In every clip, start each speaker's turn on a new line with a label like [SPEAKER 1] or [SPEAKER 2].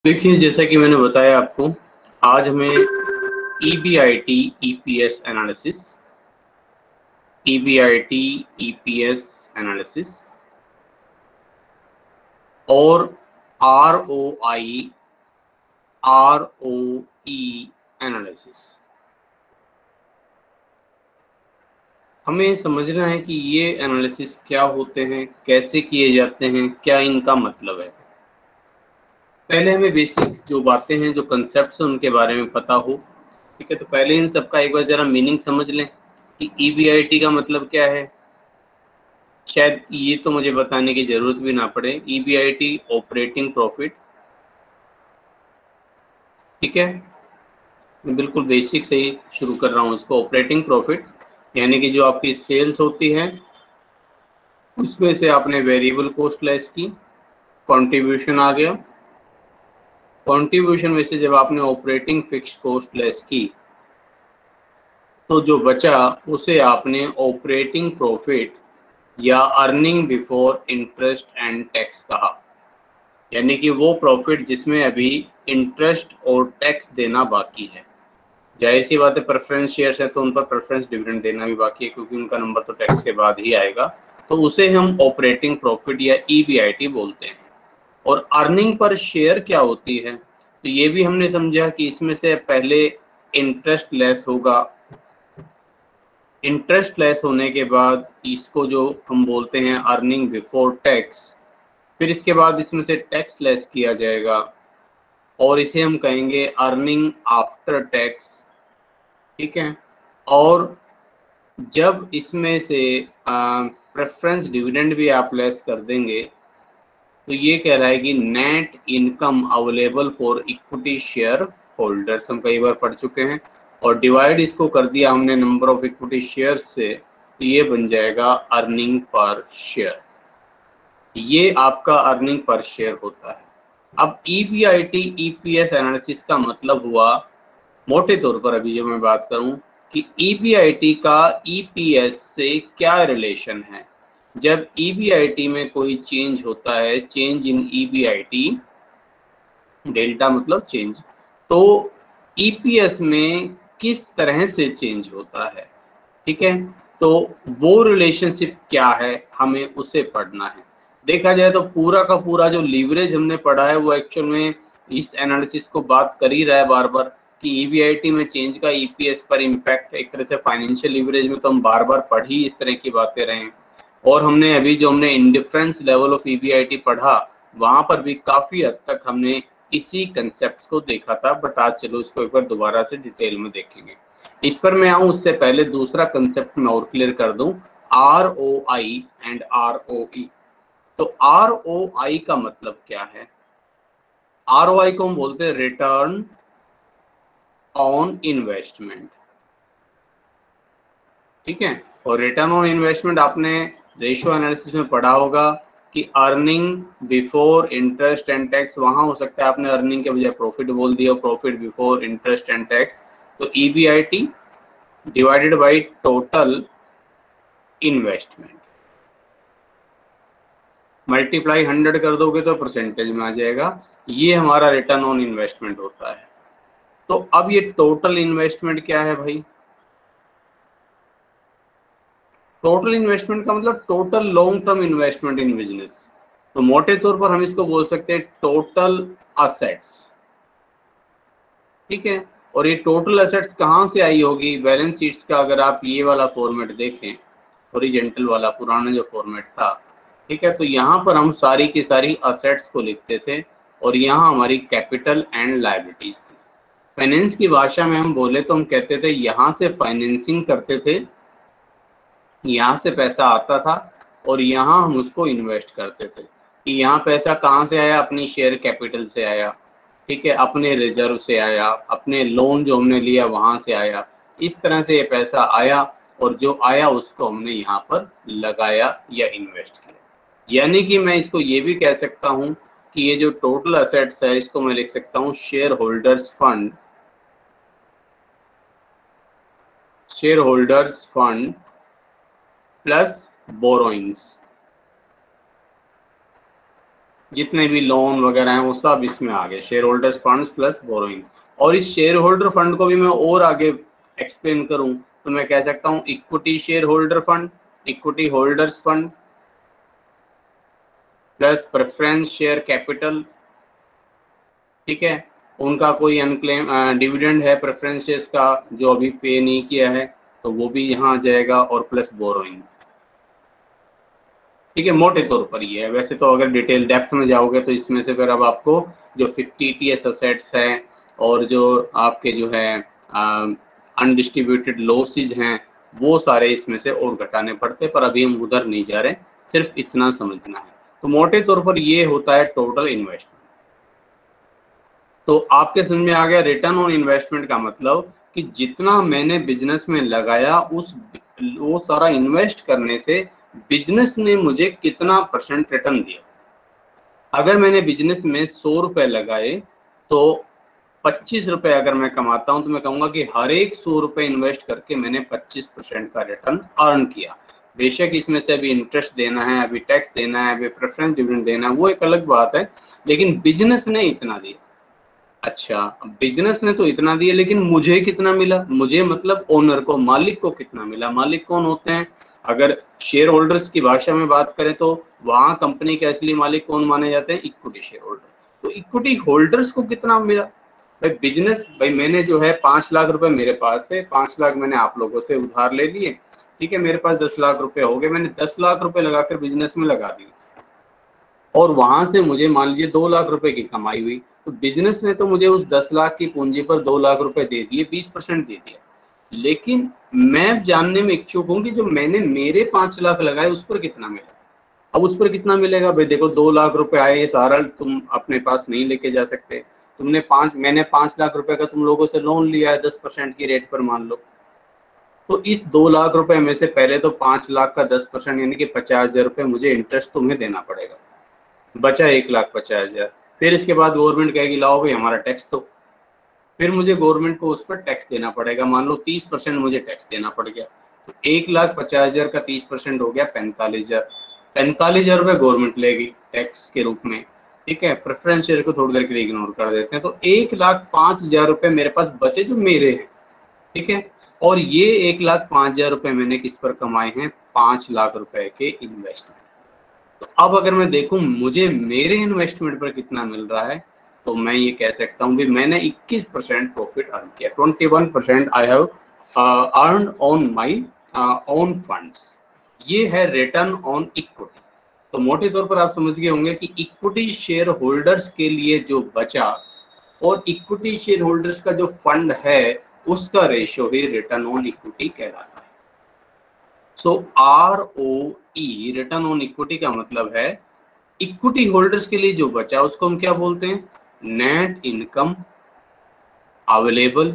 [SPEAKER 1] देखिए, जैसा कि मैंने बताया आपको, आज हमें EBIT EPS एनालिसिस और ROI ROE एनालिसिस हमें समझना है कि ये एनालिसिस क्या होते हैं, कैसे किए जाते हैं, क्या इनका मतलब है। पहले हमें बेसिक जो बातें हैं, जो कंसेप्ट्स हैं, उनके बारे में पता हो। ठीक है, तो पहले इन सबका एक बार जरा मीनिंग समझ लें कि EBIT का मतलब क्या है। शायद ये तो मुझे बताने की जरूरत भी ना पड़े। EBIT operating profit. ठीक है, मैं बिल्कुल बेसिक से ही शुरू कर रहा हूँ इसको। ऑपरेटिंग प्रॉफिट यानी कि जो आपकी सेल्स होती है उसमें से आपने वेरिएबल कॉस्ट लेस की, कंट्रीब्यूशन आ गया। कंट्रीब्यूशन में से जब आपने ऑपरेटिंग फिक्स्ड कॉस्ट लेस की तो जो बचा उसे आपने ऑपरेटिंग प्रॉफिट या earning before interest and tax कहा। यानी कि वो प्रॉफिट जिसमें अभी इंटरेस्ट और टैक्स देना बाकी है। जाहिर सी बात है, प्रेफरेंस शेयर्स है तो उन पर प्रेफरेंस डिविडेंड देना भी बाकी है, क्योंकि उनका नंबर तो टैक्स के बाद ही आएगा। तो उसे हम ऑपरेटिंग प्रॉफिट या EBIT बोलते हैं। और अर्निंग पर शेयर क्या होती है, तो ये भी हमने समझा कि इसमें से पहले इंटरेस्ट लेस होगा। इंटरेस्ट लेस होने के बाद इसको जो हम बोलते हैं अर्निंग बिफोर टैक्स, फिर इसके बाद इसमें से टैक्स लेस किया जाएगा और इसे हम कहेंगे अर्निंग आफ्टर टैक्स। ठीक है, और जब इसमें से प्रेफरेंस डिविडेंड भी आप लेस कर देंगे तो ये कहलाएगी net income available for equity shareholders. हम कई बार पढ़ चुके हैं। और डिवाइड इसको कर दिया हमने नंबर ऑफ इक्विटी शेयर्स से, तो ये बन जाएगा अर्निंग पर शेयर। ये आपका अर्निंग पर शेयर होता है। अब EBIT EPS एनालिसिस का मतलब हुआ, मोटे तौर पर अभी जो मैं बात करूं, कि EBIT का EPS से क्या रिलेशन है। जब EBIT में कोई चेंज होता है, चेंज इन EBIT, डेल्टा मतलब चेंज, तो EPS में किस तरह से चेंज होता है। ठीक है, तो वो रिलेशनशिप क्या है, हमें उसे पढ़ना है। देखा जाए तो पूरा का पूरा जो लीवरेज हमने पढ़ा है वो एक्चुअल में इस एनालिसिस को बात कर ही रहा है बार बार, कि EBIT में चेंज का EPS पर इम्पैक्ट। एक तरह से फाइनेंशियल लीवरेज में तो हम बार बार पढ़ ही इस तरह की बातें रहे हैं। और हमने अभी जो हमने इंडिफरेंस लेवल ऑफ EBIT पढ़ा, वहां पर भी काफी हद तक हमने इसी कंसेप्ट को देखा था। बट आज चलो इसको एक बार दोबारा से डिटेल में देखेंगे। इस पर मैं आऊं उससे पहले दूसरा कंसेप्ट मैं और क्लियर कर दूं, ROI एंड ROE। तो ROI का मतलब क्या है? ROI को हम बोलते हैं रिटर्न ऑन इन्वेस्टमेंट। ठीक है, और रिटर्न ऑन इन्वेस्टमेंट आपने रेशियो एनालिसिस में पढ़ा होगा कि earning before interest and tax. वहां हो सकता है आपने अर्निंग के बजाय प्रॉफिट बोल दिया, profit before interest and tax. तो EBIT divided by total investment, multiply 100 कर दोगे तो परसेंटेज में आ जाएगा। ये हमारा रिटर्न ऑन इन्वेस्टमेंट होता है। तो अब ये टोटल इन्वेस्टमेंट क्या है भाई? टोटल इन्वेस्टमेंट का मतलब total long term investment in business. तो मोटे तौर पर हम इसको बोल सकते हैं टोटल असेट्स। ठीक है, और ये टोटल असेट्स कहाँ से आई होगी? बैलेंस शीट्स का अगर आप ये वाला फॉर्मेट देखें, हॉरिजॉन्टल वाला पुराना जो फॉर्मेट था, ठीक है, तो यहाँ पर हम सारी की सारी असेट्स को लिखते थे और यहाँ हमारी कैपिटल एंड लायबिलिटीज थी। फाइनेंस की भाषा में हम बोले तो हम कहते थे यहाँ से फाइनेंसिंग करते थे, यहाँ से पैसा आता था और यहाँ हम उसको इन्वेस्ट करते थे। कि यहाँ पैसा कहाँ से आया? अपनी शेयर कैपिटल से आया। ठीक है, अपने रिजर्व से आया, अपने लोन जो हमने लिया वहाँ से आया। इस तरह से ये पैसा आया और जो आया उसको हमने यहाँ पर लगाया या इन्वेस्ट किया। यानी कि मैं इसको ये भी कह सकता हूँ कि ये जो टोटल असेट्स है इसको मैं लिख सकता हूँ shareholders fund, shareholders fund plus borrowings. जितने भी लोन वगैरह हैं वो सब इसमें आ गए, shareholders funds plus borrowing. और इस शेयर होल्डर फंड को भी मैं और आगे एक्सप्लेन करूं तो मैं कह सकता हूं equity shareholder fund, equity holders fund plus preference share capital. ठीक है, उनका कोई अनक्लेम डिविडेंड है प्रेफरेंस शेयर्स का जो अभी पे नहीं किया है तो वो भी यहाँ आ जाएगा, और प्लस बोरोइंग। ठीक है, मोटे तौर पर ये है। वैसे तो अगर डिटेल डेप्थ में जाओगे तो इसमें से फिर अब आपको जो 50 टीएस असेट्स हैं और जो आपके जो है अनडिस्ट्रीब्यूटेड लॉसेज हैं वो सारे इसमें से और घटाने पड़ते, पर अभी हम उधर नहीं जा रहे, सिर्फ इतना समझना है। तो मोटे तौर पर ये होता है टोटल इन्वेस्टमेंट। तो आपके समझ में आ गया रिटर्न ऑन इन्वेस्टमेंट का मतलब कि जितना मैंने बिजनेस में लगाया वो सारा इन्वेस्ट करने से बिजनेस ने मुझे कितना % रिटर्न दिया। अगर मैंने बिजनेस में 100 रुपए लगाए तो 25 रुपए अगर मैं कमाता हूं तो मैं कहूंगा कि हर एक 100 रुपए इन्वेस्ट करके मैंने 25% का रिटर्न अर्न किया। बेशक इसमें से अभी इंटरेस्ट देना है, अभी टैक्स देना है, अभी प्रेफरेंस डिविडेंड देना है, वो एक अलग बात है, लेकिन बिजनेस ने इतना दिया। अच्छा, बिजनेस ने तो इतना दिया लेकिन मुझे कितना मिला? मुझे मतलब ओनर को, मालिक को कितना मिला? मालिक कौन होते हैं? अगर शेयर होल्डर्स की भाषा में बात करें तो वहां कंपनी के असली मालिक कौन माने जाते हैं? Equity shareholder. तो इक्विटी होल्डर्स को कितना मिला? भाई बिजनेस, भाई मैंने जो है 5 लाख रुपए मेरे पास थे, 5 लाख मैंने आप लोगों से उधार ले लिए। ठीक है, मेरे पास 10 लाख रुपए हो गए, मैंने 10 लाख रुपए लगाकर बिजनेस में लगा दिए और वहां से मुझे मान लीजिए 2 लाख रुपए की कमाई हुई। तो बिजनेस ने तो मुझे उस 10 लाख की पूंजी पर 2 लाख रुपए दे दिए, 20% दे दिया। लेकिन मैं जानने में इच्छुक हूं कि जो मैंने मेरे 5 लाख लगाए उस पर कितना मिला। अब उस पर कितना मिलेगा? भाई देखो 2 लाख रुपए आए, ये सारा तुम अपने पास नहीं लेके जा सकते। मैंने 5 लाख रुपए का तुम लोगों से लोन लिया है 10% की रेट पर मान लो। तो इस 2 लाख रुपए में से पहले तो 5 लाख का 10% यानी कि 50,000 रुपए मुझे इंटरेस्ट तुम्हें देना पड़ेगा, बचा 1,50,000। फिर इसके बाद गवर्नमेंट कहेगी लाओ भाई हमारा टैक्स दो, फिर मुझे गवर्नमेंट को उस पर टैक्स देना पड़ेगा। मान लो 30% मुझे टैक्स देना पड़ गया, तो 1,50,000 का 30% हो गया 45,000। 45,000 रुपये गवर्नमेंट लेगी टैक्स के रूप में। ठीक है, प्रेफरेंस शेयर को थोड़ी देर के लिए इग्नोर कर देते हैं। तो 1,05,000 रुपये मेरे पास बचे जो मेरे हैं। ठीक है, और ये 1,05,000 रुपये मैंने किस पर कमाए हैं? 5 लाख रुपए के इन्वेस्टमेंट। तो अब अगर मैं देखूं मुझे मेरे इन्वेस्टमेंट पर कितना मिल रहा है तो मैं ये कह सकता हूं कि मैंने 21% प्रॉफिट अर्न किया। 21% I have earn on my own funds. ये है रिटर्न ऑन इक्विटी। तो मोटे तौर पर आप समझ गए होंगे कि इक्विटी शेयर होल्डर्स के लिए जो बचा और इक्विटी शेयर होल्डर्स का जो फंड है उसका रेशियो ही रिटर्न ऑन इक्विटी कहलाता है। So ROE return on equity का मतलब है इक्विटी होल्डर्स के लिए जो बचा उसको हम क्या बोलते हैं? Net income available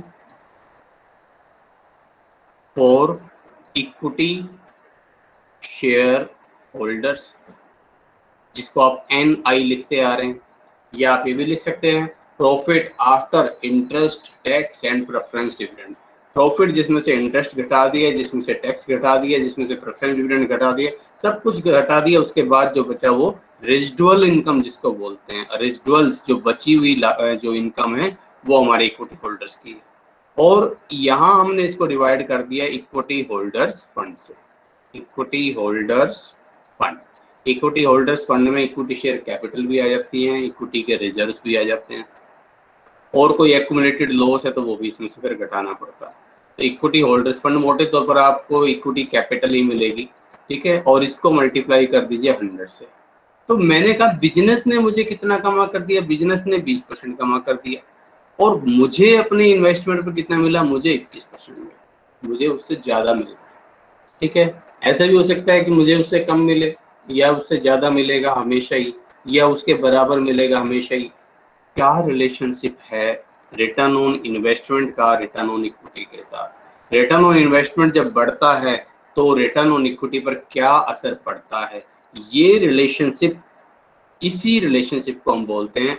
[SPEAKER 1] for equity shareholders, जिसको आप NI लिखते आ रहे हैं, या आप ये भी लिख सकते हैं profit after interest tax and preference dividend. Profit जिसमें से इंटरेस्ट घटा दिया, जिसमें से टैक्स घटा दिया, जिसमें से प्रेफरेंस डिविडेंड घटा दिया, सब कुछ घटा दिया, उसके बाद जो बचा वो रेजिडुअल इनकम जिसको बोलते हैं। रेजिडुअल्स जो बची हुई जो इनकम है वो हमारे इक्विटी होल्डर्स की है। और यहाँ हमने इसको डिवाइड कर दिया इक्विटी होल्डर्स फंड से। Equity holders fund, equity holders fund में इक्विटी शेयर कैपिटल भी आ जाती है, इक्विटी के रिजर्व्स भी आ जाते हैं, और कोई एक्यूमुलेटेड लॉस है तो वो भी इसमें से फिर घटाना पड़ता है। तो इक्विटी होल्डर्स फंड मोटे तौर पर आपको इक्विटी कैपिटल ही मिलेगी। ठीक है, और इसको मल्टीप्लाई कर दीजिए 100 से। तो मैंने कहा बिजनेस ने मुझे कितना कमा कर दिया? बिजनेस ने 20% कमा कर दिया, और मुझे अपने इन्वेस्टमेंट पर कितना मिला? मुझे 21% मिला, मुझे उससे ज्यादा मिला। ठीक है, ऐसा भी हो सकता है कि मुझे उससे कम मिले या उससे ज्यादा मिलेगा हमेशा ही, या उसके बराबर मिलेगा हमेशा ही। क्या रिलेशनशिप है रिटर्न ऑन इन्वेस्टमेंट का रिटर्न ऑन इक्विटी के साथ? रिटर्न ऑन इन्वेस्टमेंट जब बढ़ता है तो रिटर्न ऑन इक्विटी पर क्या असर पड़ता है? ये रिलेशनशिप, इसी रिलेशनशिप को हम बोलते हैं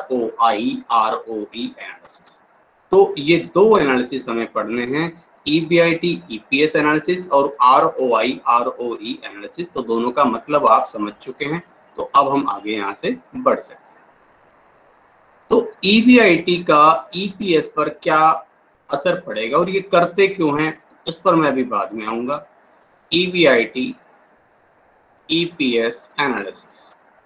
[SPEAKER 1] ROE एनालिसिस। तो ये दो एनालिसिस हमें पढ़ने हैं, EBIT EPS एनालिसिस और ROI ROE एनालिसिस। तो दोनों का मतलब आप समझ चुके हैं। तो अब हम आगे यहाँ से बढ़ सकते हैं। तो EBIT का EPS पर क्या असर पड़ेगा और ये करते क्यों हैं, उस पर मैं अभी बाद में आऊंगा। EBIT EPS एनालिसिस,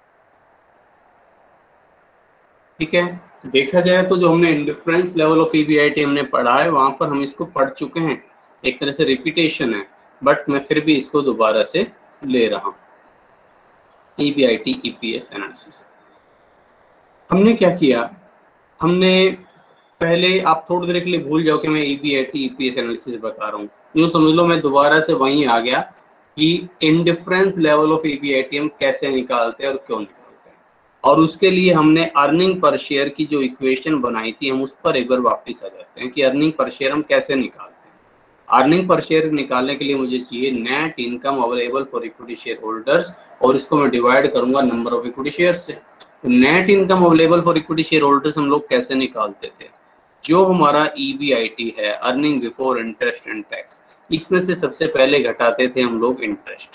[SPEAKER 1] ठीक है। देखा जाए तो जो हमने इंडिफरेंस लेवल ऑफ EBIT हमने पढ़ा है, वहां पर हम इसको पढ़ चुके हैं, एक तरह से रिपीटेशन है, बट मैं फिर भी इसको दोबारा से ले रहा हूं। EBIT EPS एनालिसिस हमने क्या किया, हमने पहले, आप थोड़ी देर के लिए भूल जाओ कि मैं EBIT EPS एनालिसिस बता रहा हूँ, यूँ समझ लो मैं दोबारा से वहीं आ गया कि इंडिफरेंस लेवल ऑफ EBIT हम कैसे निकालते हैं और क्यों निकालते हैं, और उसके लिए हमने अर्निंग पर शेयर की जो इक्वेशन बनाई थी, हम उस पर एक बार वापस आ जाते हैं कि अर्निंग पर शेयर हम कैसे निकालते हैं। अर्निंग पर शेयर निकालने के लिए मुझे चाहिए net income available for equity shareholders, और इसको मैं डिवाइड करूंगा नंबर ऑफ इक्विटी शेयर से। तो net income available for equity shareholders हम लोग कैसे निकालते थे, जो हमारा EBIT है, earning before interest and tax, इसमें से सबसे पहले घटाते थे हम लोग इंटरेस्ट।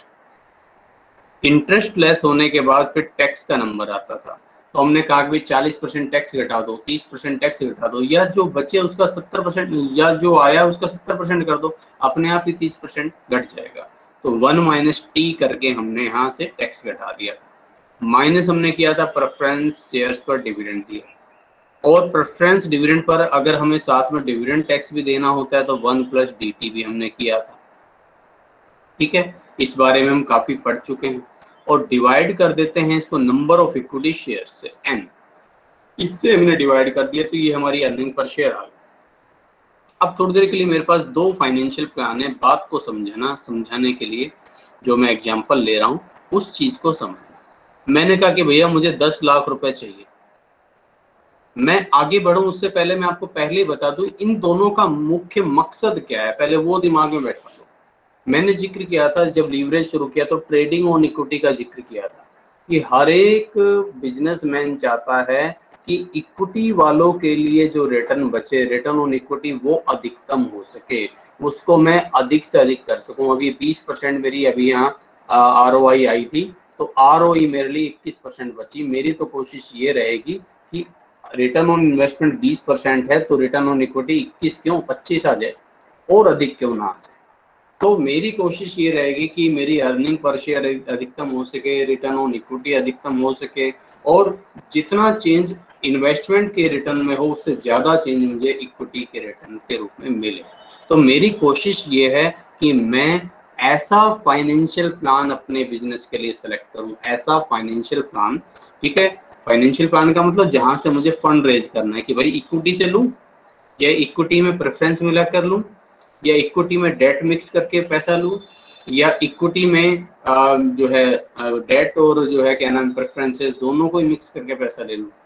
[SPEAKER 1] इंटरेस्ट लेस होने के बाद फिर टैक्स का नंबर आता था, तो हमने कहा कि 40% टैक्स घटा दो, 30% टैक्स घटा दो, या जो बचे उसका 70%, या जो आया उसका 70% कर दो, अपने आप ही 30% घट जाएगा। तो 1 - T करके हमने यहाँ से टैक्स घटा दिया। माइनस हमने किया था प्रेफरेंस शेयर्स पर डिविडेंड दिया, और प्रेफरेंस डिविडेंड पर अगर हमें साथ में डिविडेंड टैक्स भी देना होता है तो 1 + DT भी हमने किया था, ठीक है। इस बारे में हम काफी पढ़ चुके हैं। और डिवाइड कर देते हैं इसको नंबर ऑफ इक्विटी शेयर से, N, इससे हमने डिवाइड कर दिया, तो ये हमारी अर्निंग पर शेयर आ गई। अब थोड़ी देर के लिए मेरे पास दो फाइनेंशियल प्लान है, बात को समझाने के लिए जो मैं एग्जांपल ले रहा हूँ उस चीज को समझना। मैंने कहा कि भैया मुझे 10 लाख रुपए चाहिए। मैं आगे बढ़ूं उससे पहले मैं आपको पहले ही बता दूं इन दोनों का मुख्य मकसद क्या है, पहले वो दिमाग में बैठा लो। मैंने जिक्र किया था जब लीवरेज शुरू किया तो ट्रेडिंग ऑन इक्विटी का जिक्र किया था कि हर एक बिजनेसमैन चाहता है कि इक्विटी वालों के लिए जो रिटर्न बचे, रिटर्न ऑन इक्विटी, वो अधिकतम हो सके, उसको मैं अधिक से अधिक कर सकूं। अभी 20% मेरी अभी यहाँ ROI आई थी, तो ROI मेरे लिए 21% बची। मेरी तो कोशिश ये रहेगी कि रिटर्न ऑन इन्वेस्टमेंट 20% है तो रिटर्न ऑन इक्विटी 21 क्यों 25 आ जाए, और अधिक क्यों ना आ जाए। तो मेरी कोशिश ये रहेगी कि मेरी अर्निंग पर शेयर अधिकतम हो सके, रिटर्न ऑन इक्विटी अधिकतम हो सके, और जितना चेंज इन्वेस्टमेंट के रिटर्न में हो उससे ज़्यादा चेंज मुझे इक्विटी के रिटर्न के रूप में मिले। तो मेरी कोशिश ये है कि मैं ऐसा फाइनेंशियल प्लान अपने बिजनेस के लिए सेलेक्ट करूं, ऐसा फाइनेंशियल प्लान, ठीक है। फाइनेंशियल प्लान का मतलब जहां से मुझे फंड रेज करना है कि भाई इक्विटी से लूं, या इक्विटी में प्रेफरेंस मिला कर लूं, या इक्विटी में डेट मिक्स करके पैसा लूं, या इक्विटी में जो है डेट और जो है क्या नाम प्रेफरेंसेस दोनों को ही मिक्स करके पैसा ले लूं।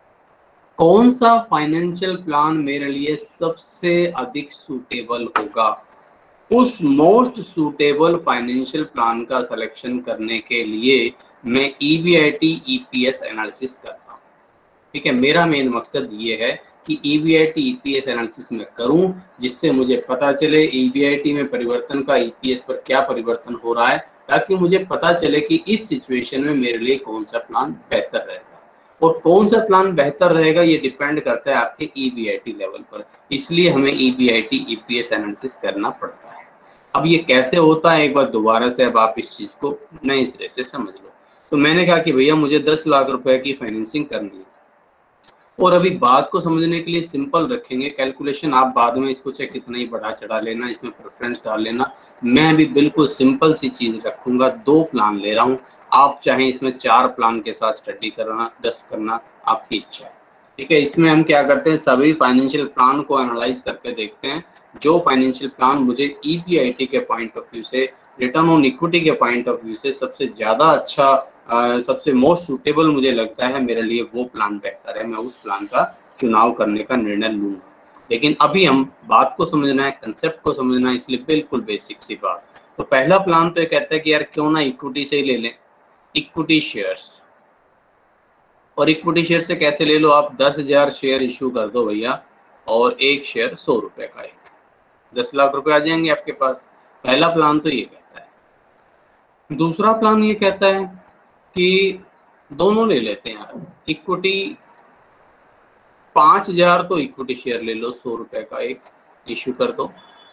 [SPEAKER 1] कौन सा फाइनेंशियल प्लान मेरे लिए सबसे अधिक सूटेबल होगा, उस मोस्ट सूटेबल फाइनेंशियल प्लान का सिलेक्शन करने के लिए मैं EBIT EPS एनालिसिस करता हूँ, ठीक है। मेरा मेन मकसद ये है कि EBIT EPS एनालिसिस में करूं, जिससे मुझे पता चले EBIT में परिवर्तन का EPS पर क्या परिवर्तन हो रहा है, ताकि मुझे पता चले कि इस सिचुएशन में मेरे लिए कौन सा प्लान बेहतर रहेगा। और कौन सा प्लान बेहतर रहेगा ये डिपेंड करता है आपके EBIT लेवल पर, इसलिए हमें EBIT EPS एनालिसिस करना पड़ता है। अब ये कैसे होता है एक बार दोबारा से अब आप इस चीज को नए सिरे से समझ लो। तो मैंने कहा कि भैया मुझे 10 लाख रुपए की फाइनेंसिंग करनी है, और अभी बात को समझने के लिए सिंपल रखेंगे, कैलकुलेशन आप बाद में इसको चाहे कितना ही बढ़ा चढ़ा लेना, इसमें प्रेफरेंस डाल लेना, मैं अभी बिल्कुल सिंपल सी चीज रखूंगा। 2 प्लान ले रहा हूँ, आप चाहे इसमें 4 प्लान के साथ स्टडी करना, 10 करना आपकी इच्छा है, ठीक है। इसमें हम क्या करते हैं, सभी फाइनेंशियल प्लान को एनालाइज करके देखते हैं, जो फाइनेंशियल प्लान मुझे EBIT के पॉइंट ऑफ व्यू से, रिटर्न ऑन इक्विटी के पॉइंट ऑफ व्यू से सबसे ज्यादा अच्छा, सबसे मोस्ट सूटेबल मुझे लगता है, मेरे लिए वो प्लान बेहतर है, मैं उस प्लान का चुनाव करने का निर्णय लूंगा। लेकिन अभी हम बात को समझना है, कंसेप्ट को समझना है, इसलिए बिल्कुल बेसिक सी बात। तो पहला प्लान तो ये कहता है कि यार क्यों ना इक्विटी से ही ले लें, इक्विटी शेयर्स। और इक्विटी शेयर से कैसे ले लो आप, 10,000 शेयर इशू कर दो भैया, और एक शेयर 100 रुपए का, एक 10 लाख रुपए आ जाएंगे आपके पास। पहला प्लान तो ये कहता है। दूसरा प्लान ये कहता है कि दोनों ले लेते हैं यार। इक्विटी 5,000 तो इक्विटी शेयर ले लो, 100 रुपए का एक इश्यू कर दो,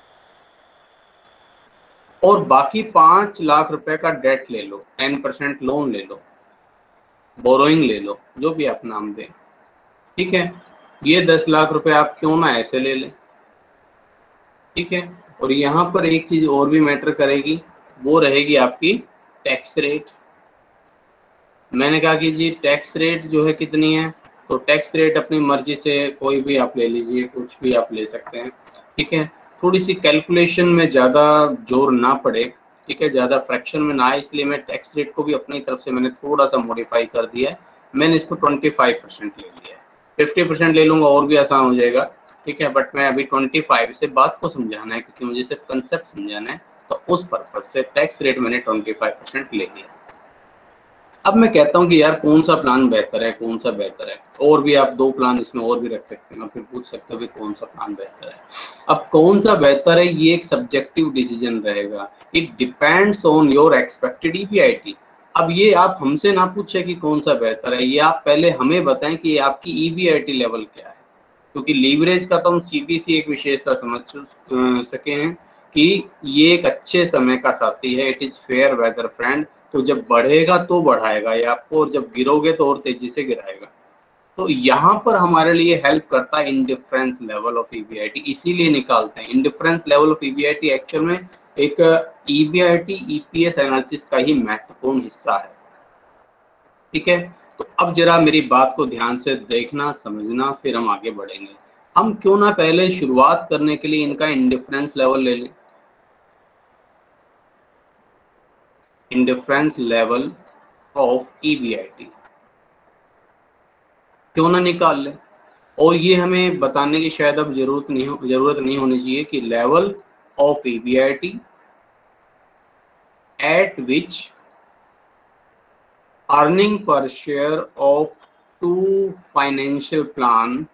[SPEAKER 1] और बाकी 5 लाख रुपए का डेट ले लो, 10% लोन ले लो, बोरोइंग ले लो, जो भी आप नाम दें, ठीक है। ये 10 लाख रुपए आप क्यों ना ऐसे ले लें, ठीक है। और यहाँ पर एक चीज और भी मैटर करेगी, वो रहेगी आपकी टैक्स रेट। मैंने कहा कि जी टैक्स रेट जो है कितनी है, तो टैक्स रेट अपनी मर्जी से कोई भी आप ले लीजिए, कुछ भी आप ले सकते हैं, ठीक है। थोड़ी सी कैलकुलेशन में ज़्यादा जोर ना पड़े, ठीक है, ज़्यादा फ्रैक्शन में ना आए, इसलिए मैं टैक्स रेट को भी अपनी तरफ से मैंने थोड़ा सा मॉडिफाई कर दिया है। मैंने इसको 25% ले लिया है, 50% ले लूँगा और भी आसान हो जाएगा, ठीक है। बट मैं अभी 25 से बात को समझाना है, क्योंकि मुझे सिर्फ कंसेप्ट समझाना है, तो उस पर्पज से टैक्स रेट मैंने 25% ले लिया। अब मैं कहता हूँ कि यार कौन सा प्लान बेहतर है, कौन सा बेहतर है, और भी आप 2 प्लान इसमें और भी रख सकते हैं, फिर पूछ सकते हो कि कौन सा प्लान बेहतर है। अब कौन सा बेहतर है ये एक सब्जेक्टिव डिसीजन रहेगा, it depends on your expected EBIT. अब ये आप हमसे ना पूछे कि कौन सा बेहतर है, ये आप पहले हमें बताएं कि आपकी ईबीआईटी लेवल क्या है, क्योंकि लीवरेज का तो हम सीधी सी एक विशेषता समझ सके हैं कि ये एक अच्छे समय का साथी है, it is fair weather friend. तो जब बढ़ेगा तो बढ़ाएगा ये आपको, और जब गिरोगे तो और तेजी से गिराएगा। तो यहाँ पर हमारे लिए हेल्प करता है इंडिफरेंस लेवल ऑफ ईबीआईटी, इसीलिए निकालते हैं। Indifference level of EBIT actual में एक ईबीआईटी ईपीएस एनालिसिस का ही महत्वपूर्ण हिस्सा है, ठीक है। तो अब जरा मेरी बात को ध्यान से देखना, समझना, फिर हम आगे बढ़ेंगे। हम क्यों ना पहले शुरुआत करने के लिए इनका इंडिफरेंस लेवल ले लें, इंडिफरेंस लेवल ऑफ ईबीआईटी क्यों ना निकाल लें। और ये हमें बताने की शायद अब जरूरत नहीं होनी चाहिए कि level of EBIT at which earning per share of 2 financial plan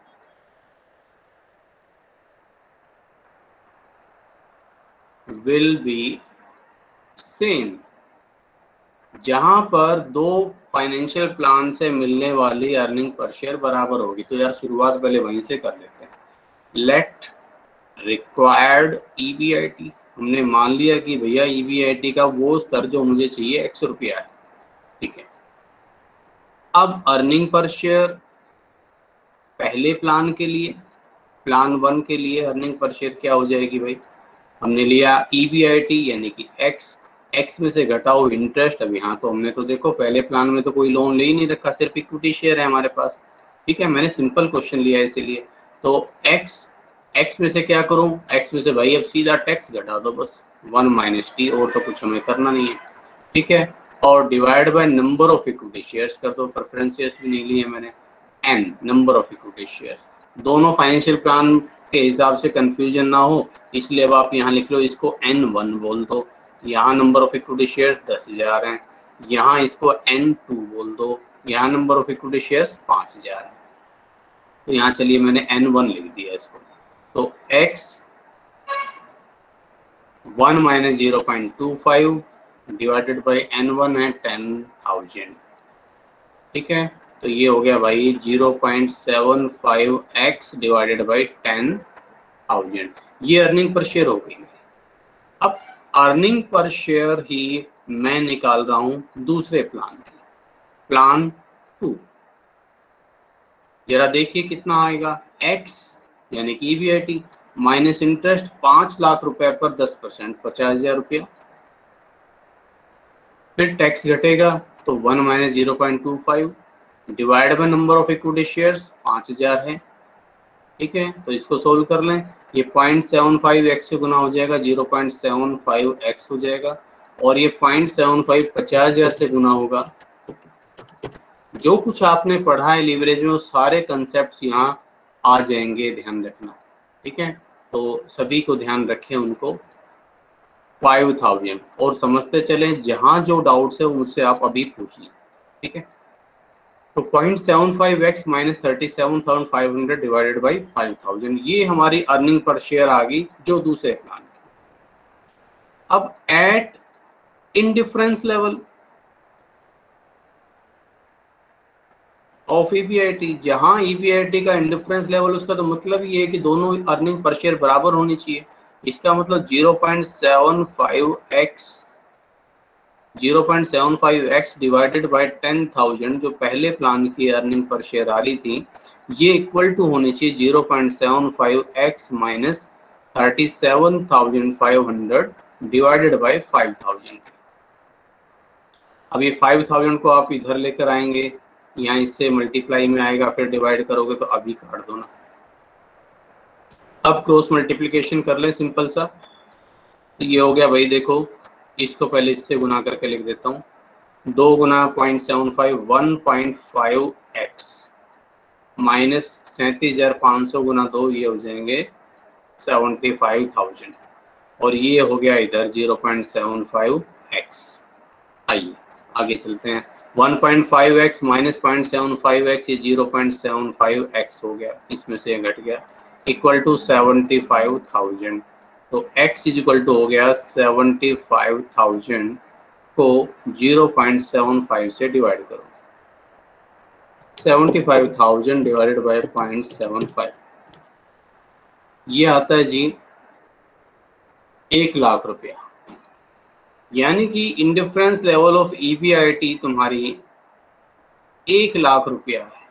[SPEAKER 1] will be same. जहां पर 2 फाइनेंशियल प्लान से मिलने वाली अर्निंग पर शेयर बराबर होगी। तो यार शुरुआत पहले वहीं से कर लेते हैं। लेट रिक्वायर्ड ईबीआईटी, हमने मान लिया कि भैया ईबीआईटी का वो स्तर जो मुझे चाहिए 100 रुपया है, ठीक है। अब अर्निंग पर शेयर पहले प्लान के लिए, प्लान 1 के लिए अर्निंग पर शेयर क्या हो जाएगी भाई, हमने लिया ईबीआईटी यानी कि एक्स में से घटाओ इंटरेस्ट। अब यहाँ तो हमने तो देखो पहले प्लान में तो कोई लोन ले ही नहीं रखा, सिर्फ इक्विटी शेयर है हमारे पास, ठीक है। मैंने सिंपल क्वेश्चन लिया है इसीलिए। तो एक्स में से क्या करूँ, एक्स में से भाई अब सीधा टैक्स घटा दो बस, 1 - टी, और तो कुछ हमें करना नहीं है, ठीक है। और divide by number of equity shares कर दो, प्रेफरेंस शेयर्स भी नहीं लिए मैंने, N number of equity shares. दोनों फाइनेंशियल प्लान के हिसाब से कंफ्यूजन ना हो, इसलिए अब आप यहाँ लिख लो, इसको N1 बोल दो। यहाँ नंबर ऑफ इक्विटी शेयर्स 10,000 हैं, यहाँ इसको N2 बोल दो, यहाँ नंबर ऑफ इक्विटी शेयर्स 5,000 है। तो यहाँ चलिए मैंने N1 लिख दिया इसको। तो X 1 - 0.25 डिवाइडेड बाई N1 है 10,000, ठीक है। तो ये हो गया भाई 0.75x डिवाइडेड बाई 10,000, ये अर्निंग पर शेयर हो गई। अब अर्निंग पर शेयर ही मैं निकाल रहा हूं दूसरे प्लान की, प्लान 2। जरा देखिए कितना आएगा, x यानी कि ईबीआईटी माइनस इंटरेस्ट 5 लाख रुपए पर 10%, 50,000 रुपया, फिर टैक्स घटेगा तो 1 - 0.25 divide by number of equity shares 5,000 है, ठीक है। तो इसको सोल्व कर लें, ये 0.75x से गुना हो जाएगा, 0.75x हो जाएगा, और ये 0.75 50,000 से गुना होगा। जो कुछ आपने पढ़ा है लीवरेज में वो सारे कंसेप्ट यहाँ आ जाएंगे, ध्यान रखना, ठीक है। तो सभी को ध्यान रखें उनको, 5,000, और समझते चलें, जहां जो डाउट्स है उनसे आप अभी पूछ लें, ठीक है। तो 0.75x माइनस 37,500 डिवाइडेड बाई 5,000, ये हमारी अर्निंग पर शेयर आ गई जो दूसरे प्लान की। अब at indifference level, of EBIT, जहां ईबीआईटी का इंडिफरेंस लेवल, उसका तो मतलब ये है कि दोनों अर्निंग पर शेयर बराबर होनी चाहिए। इसका मतलब 0.75x डिवाइडेड बाय 10,000 जो पहले प्लान की अर्निंग पर शेयर आ रही थी, ये इक्वल टू होनी चाहिए 0.75x माइनस 37,500 डिवाइडेड बाय 5,000। अब ये 5,000 को आप इधर लेकर आएंगे, यहाँ इससे मल्टीप्लाई में आएगा, फिर डिवाइड करोगे तो अभी काट दो ना। अब क्रॉस मल्टीप्लिकेशन कर लें सिंपल सा, तो ये हो गया भाई, देखो इसको पहले इससे गुना करके लिख देता हूँ। 2 गुना 0.75 1.5x माइनस 37,500 गुना 2, ये हो जाएंगे 75,000, और ये हो गया इधर 0.75x। आइए आगे चलते हैं। 1.5x माइनस 0.75x, ये 0.75x हो गया, इसमें से घट गया, इक्वल टू 75,000। तो x इज इक्वल टू हो गया 75,000 को 0.75 से डिवाइड करो। 75,000 डिवाइडेड बाय 0.75, ये आता है जी 1 लाख रुपया। यानी कि इंडिफरेंस लेवल ऑफ ईबीआईटी तुम्हारी 1 लाख रुपया है।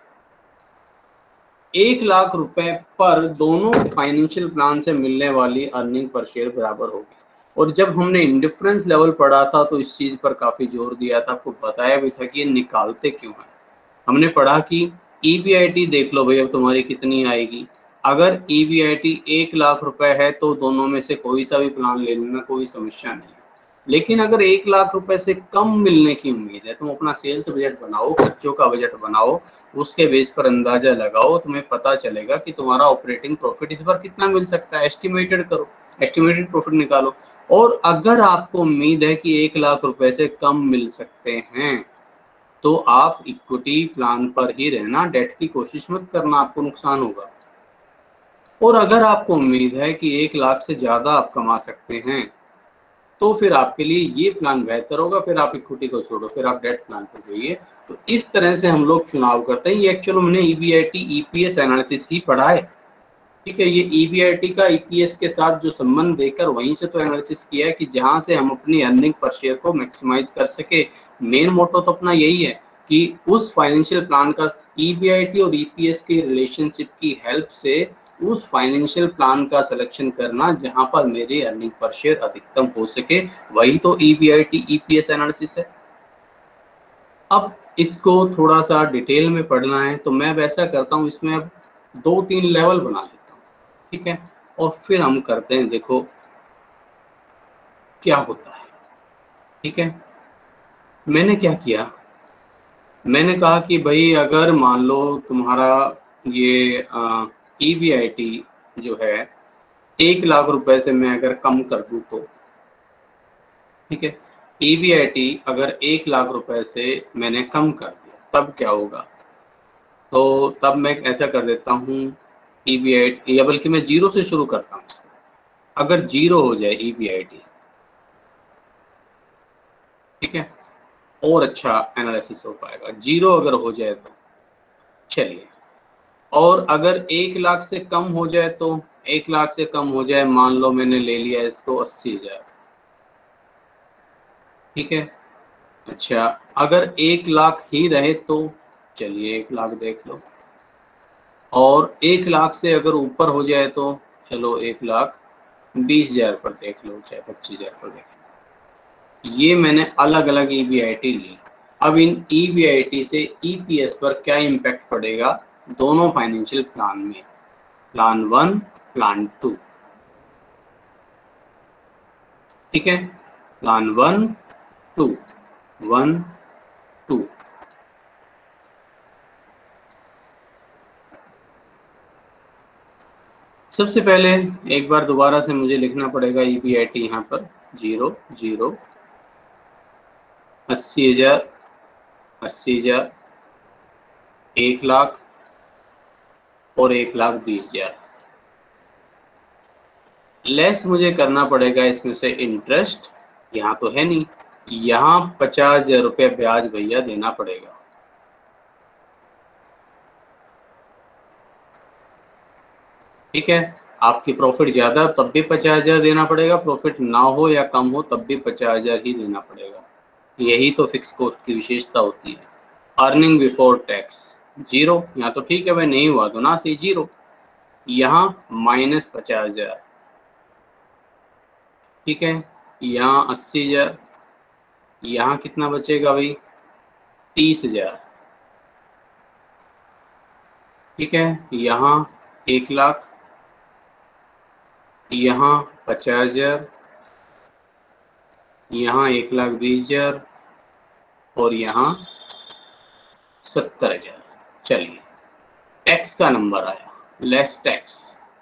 [SPEAKER 1] 1 लाख रुपए पर दोनों फाइनेंशियल प्लान से मिलने वाली अर्निंग पर शेयर बराबर होगी। और जब हमने इंडिफरेंस लेवल पढ़ा था तो इस चीज पर काफी जोर दिया था, आपको बताया भी था कि ये निकालते क्यों हैं। हमने पढ़ा कि ईबीआईटी देख लो भाई अब तुम्हारी कितनी आएगी। अगर ईबीआईटी 1 लाख रुपए है तो दोनों में से कोई सा भी प्लान ले लेना, कोई समस्या नहीं। लेकिन अगर 1 लाख रुपए से कम मिलने की उम्मीद है, तुम अपना सेल्स बजट बनाओ, खर्चों का बजट बनाओ, उसके बेस पर अंदाजा लगाओ, तुम्हें पता चलेगा कि तुम्हारा ऑपरेटिंग प्रॉफिट इस बार कितना मिल सकता है। एस्टिमेटेड करो, एस्टिमेटेड प्रॉफिट निकालो। और अगर आपको उम्मीद है कि 1 लाख रुपए से कम मिल सकते हैं तो आप इक्विटी प्लान पर ही रहना, डेट की कोशिश मत करना, आपको नुकसान होगा। और अगर आपको उम्मीद है कि 1 लाख से ज्यादा आप कमा सकते हैं तो फिर आपके लिए ये प्लान बेहतर होगा, फिर आप इक्विटी को छोड़ो, फिर आप डेट प्लान पर जाइए। तो इस तरह से हम लोग चुनाव करते हैं। ये एक्चुअली हमने ईबीआईटी ईपीएस एनालिसिस ही पढ़ा है, ठीक है। ये ईबीआईटी का ईपीएस के साथ जो संबंध देकर वहीं से तो एनालिसिस किया है कि जहां से हम अपनी अर्निंग पर शेयर को मैक्सिमाइज कर सके। मेन मोटो तो अपना यही है कि उस फाइनेंशियल प्लान का, ईबीआईटी और ईपीएस की रिलेशनशिप की हेल्प से उस फाइनेंशियल प्लान का सिलेक्शन करना जहां पर मेरी अर्निंग पर शेयर अधिकतम हो सके, वही तो ईबीआईटी ईपीएस एनालिसिस है। अब इसको थोड़ा सा डिटेल में पढ़ना है तो मैं वैसा करता हूँ, इसमें अब 2-3 लेवल बना लेता हूँ, ठीक है, और फिर हम करते हैं, देखो क्या होता है। ठीक है, मैंने क्या किया, मैंने कहा कि भाई अगर मान लो तुम्हारा ये ईबीआईटी जो है 1 लाख रुपए से मैं अगर कम कर दूं तो, ठीक है, ईबीआईटी अगर 1 लाख रुपए से मैंने कम कर दिया तब क्या होगा। तो तब मैं ऐसा कर देता हूँ ईबीआईटी, या बल्कि मैं 0 से शुरू करता हूँ। अगर 0 हो जाए ईबीआईटी, ठीक है, और अच्छा एनालिसिस हो पाएगा। 0 अगर हो जाए तो चलिए, और अगर 1 लाख से कम हो जाए तो, 1 लाख से कम हो जाए, मान लो मैंने ले लिया इसको 80,000, ठीक है। अच्छा, अगर 1 लाख ही रहे तो चलिए 1 लाख देख लो, और 1 लाख से अगर ऊपर हो जाए तो चलो 1,20,000 पर देख लो, चाहे 25,000 पर देख लो। ये मैंने अलग अलग ईबीआईटी ली। अब इन ईबीआईटी से ईपीएस पर क्या इम्पैक्ट पड़ेगा दोनों फाइनेंशियल प्लान में, प्लान 1 प्लान 2, ठीक है, प्लान 1 2 1 2। सबसे पहले एक बार दोबारा से मुझे लिखना पड़ेगा ईबीआईटी यहाँ पर 0 0 80,000 80,000 1 लाख और 1,20,000। लेस मुझे करना पड़ेगा इसमें से इंटरेस्ट, यहाँ तो है नहीं, यहाँ 50,000 रुपये ब्याज भैया देना पड़ेगा। ठीक है, आपकी प्रॉफिट ज़्यादा तब भी 50,000 देना पड़ेगा, प्रॉफिट ना हो या कम हो तब भी 50,000 ही देना पड़ेगा। यही तो फिक्स कॉस्ट की विशेषता होती है। अर्निंग बिफोर टैक्स 0, यहाँ तो ठीक है भाई, नहीं हुआ तो ना सही 0, यहाँ -50,000, ठीक है, यहाँ 80,000, यहाँ कितना बचेगा भाई 30,000, ठीक है, यहाँ 1,00,000, यहाँ 50,000, यहाँ 1,20,000 और यहाँ 70,000। चलिए टैक्स का नंबर आया, लेस टैक्स।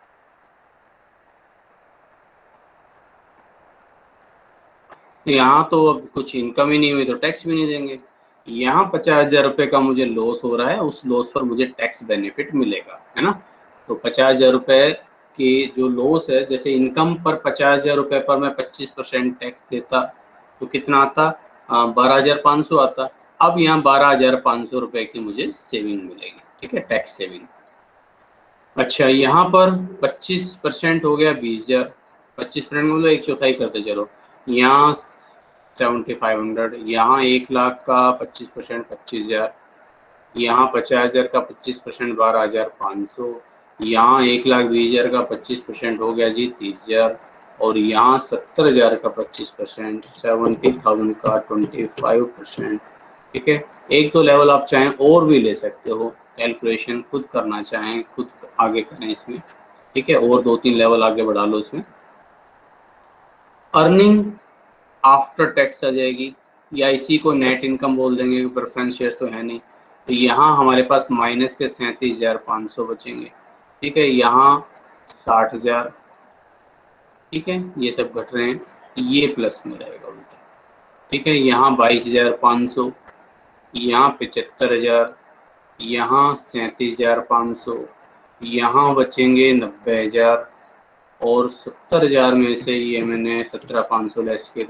[SPEAKER 1] यहाँ तो अब कुछ इनकम ही नहीं हुई तो टैक्स भी नहीं देंगे। यहाँ 50,000 रुपये का मुझे लॉस हो रहा है, उस लॉस पर मुझे टैक्स बेनिफिट मिलेगा, है ना। तो 50,000 रुपये की जो लॉस है, जैसे इनकम पर 50,000 रुपये पर मैं 25% टैक्स देता तो कितना आता, 12,500 आता। अब यहाँ 12,500 रुपये की मुझे सेविंग मिलेगी, ठीक है, टैक्स सेविंग। अच्छा, यहाँ पर 25% हो गया 20,000, 25% मतलब 1/4 करते चलो, यहाँ 7,500, यहाँ 1,00,000 का 25% 25,000, यहाँ 50,000 का 25% 12,500, यहाँ 1,20,000 का 25% हो गया जी 30,000, और यहाँ 70,000 का 25% 70,000 का 25%, ठीक है। एक दो लेवल आप चाहें और भी ले सकते हो, कैलकुलेशन खुद करना चाहें खुद आगे करें इसमें, ठीक है, और 2-3 लेवल आगे बढ़ा लो इसमें। अर्निंग आफ्टर टैक्स आ जाएगी, या इसी को नेट इनकम बोल देंगे, प्रेफरेंस शेयर तो है नहीं। तो यहाँ हमारे पास माइनस के 37,500 बचेंगे, ठीक है, यहाँ 60,000, ठीक है, ये सब घट रहे हैं, ये प्लस में रहेगा उल्टा, ठीक है, यहाँ 22,500, यहाँ 75,000, यहाँ 37,500, यहाँ बचेंगे 90,000, और 70,000 में से ये मैंने 17,500 लेस किए तो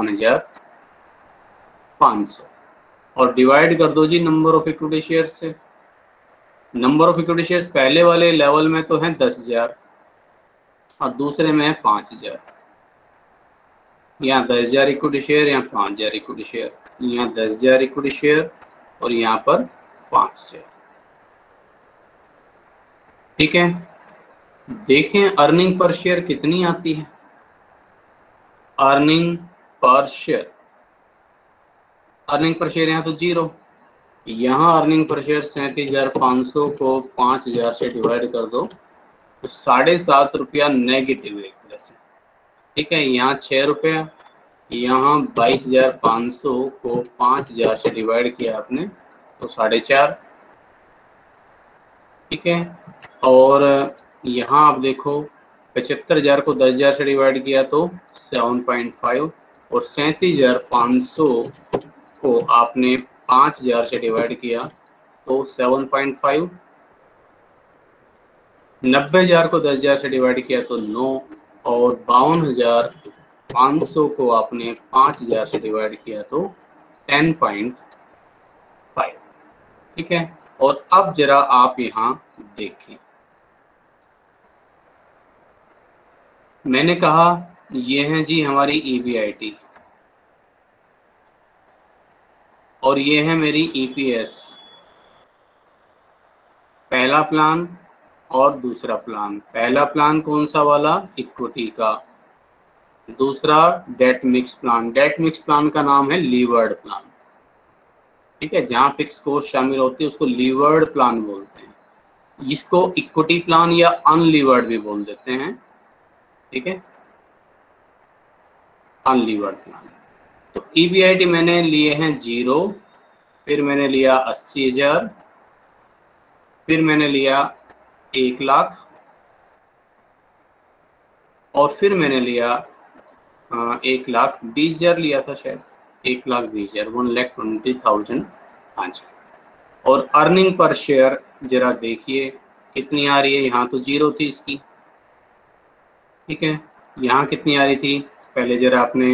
[SPEAKER 1] 52,500, और डिवाइड कर दो जी नंबर ऑफ इक्विटी शेयर से। नंबर ऑफ इक्विटी शेयर्स पहले वाले लेवल में तो है 10,000 और दूसरे में है 5,000। यहाँ 10,000 इक्विटी शेयर, यहाँ 5,000 इक्विटी शेयर, यहाँ 10,000 इक्विटी शेयर और यहाँ पर 5,000, ठीक है। देखें अर्निंग पर शेयर कितनी आती है। Earning per share, earning per share यहाँ तो 0, यहाँ अर्निंग पर शेयर 37,500 को 5,000 से डिवाइड कर दो तो 7.5 रुपया नेगेटिव एक तरह से, ठीक है। यहाँ 6 रुपया, यहाँ 22,500 को 5,000 से डिवाइड किया आपने तो 4.5, ठीक है। और यहाँ आप देखो 75,000 को 10,000 से डिवाइड किया तो 7.5, और 37,500 को आपने 5,000 से डिवाइड किया तो 7.5, 90,000 को 10,000 से डिवाइड किया तो 9, और 52,500 को आपने 5,000 से डिवाइड किया तो 10.5, ठीक है। और अब जरा आप यहाँ देखें, मैंने कहा ये है जी हमारी EBIT और ये है मेरी EPS, पहला प्लान और दूसरा प्लान। पहला प्लान कौन सा वाला, इक्विटी का, दूसरा debt mix plan. Debt mix plan का नाम है लीवर्ड प्लान, ठीक है, जहां फिक्स कॉस्ट शामिल होती है उसको लीवर्ड प्लान बोलते हैं। इसको इक्विटी प्लान या अनलीवर्ड भी बोल देते हैं, ठीक है, अनलीवर्ड प्लान। तो EBIT मैंने लिए हैं 0, फिर मैंने लिया 80,000, फिर मैंने लिया 1,00,000, और फिर मैंने लिया 1,20,000 लिया था शायद, 1,20,000, 1,20,000। हाँ जी। और अर्निंग पर शेयर जरा देखिए कितनी आ रही है, यहाँ तो 0 थी इसकी, ठीक है, यहाँ कितनी आ रही थी, पहले जरा आपने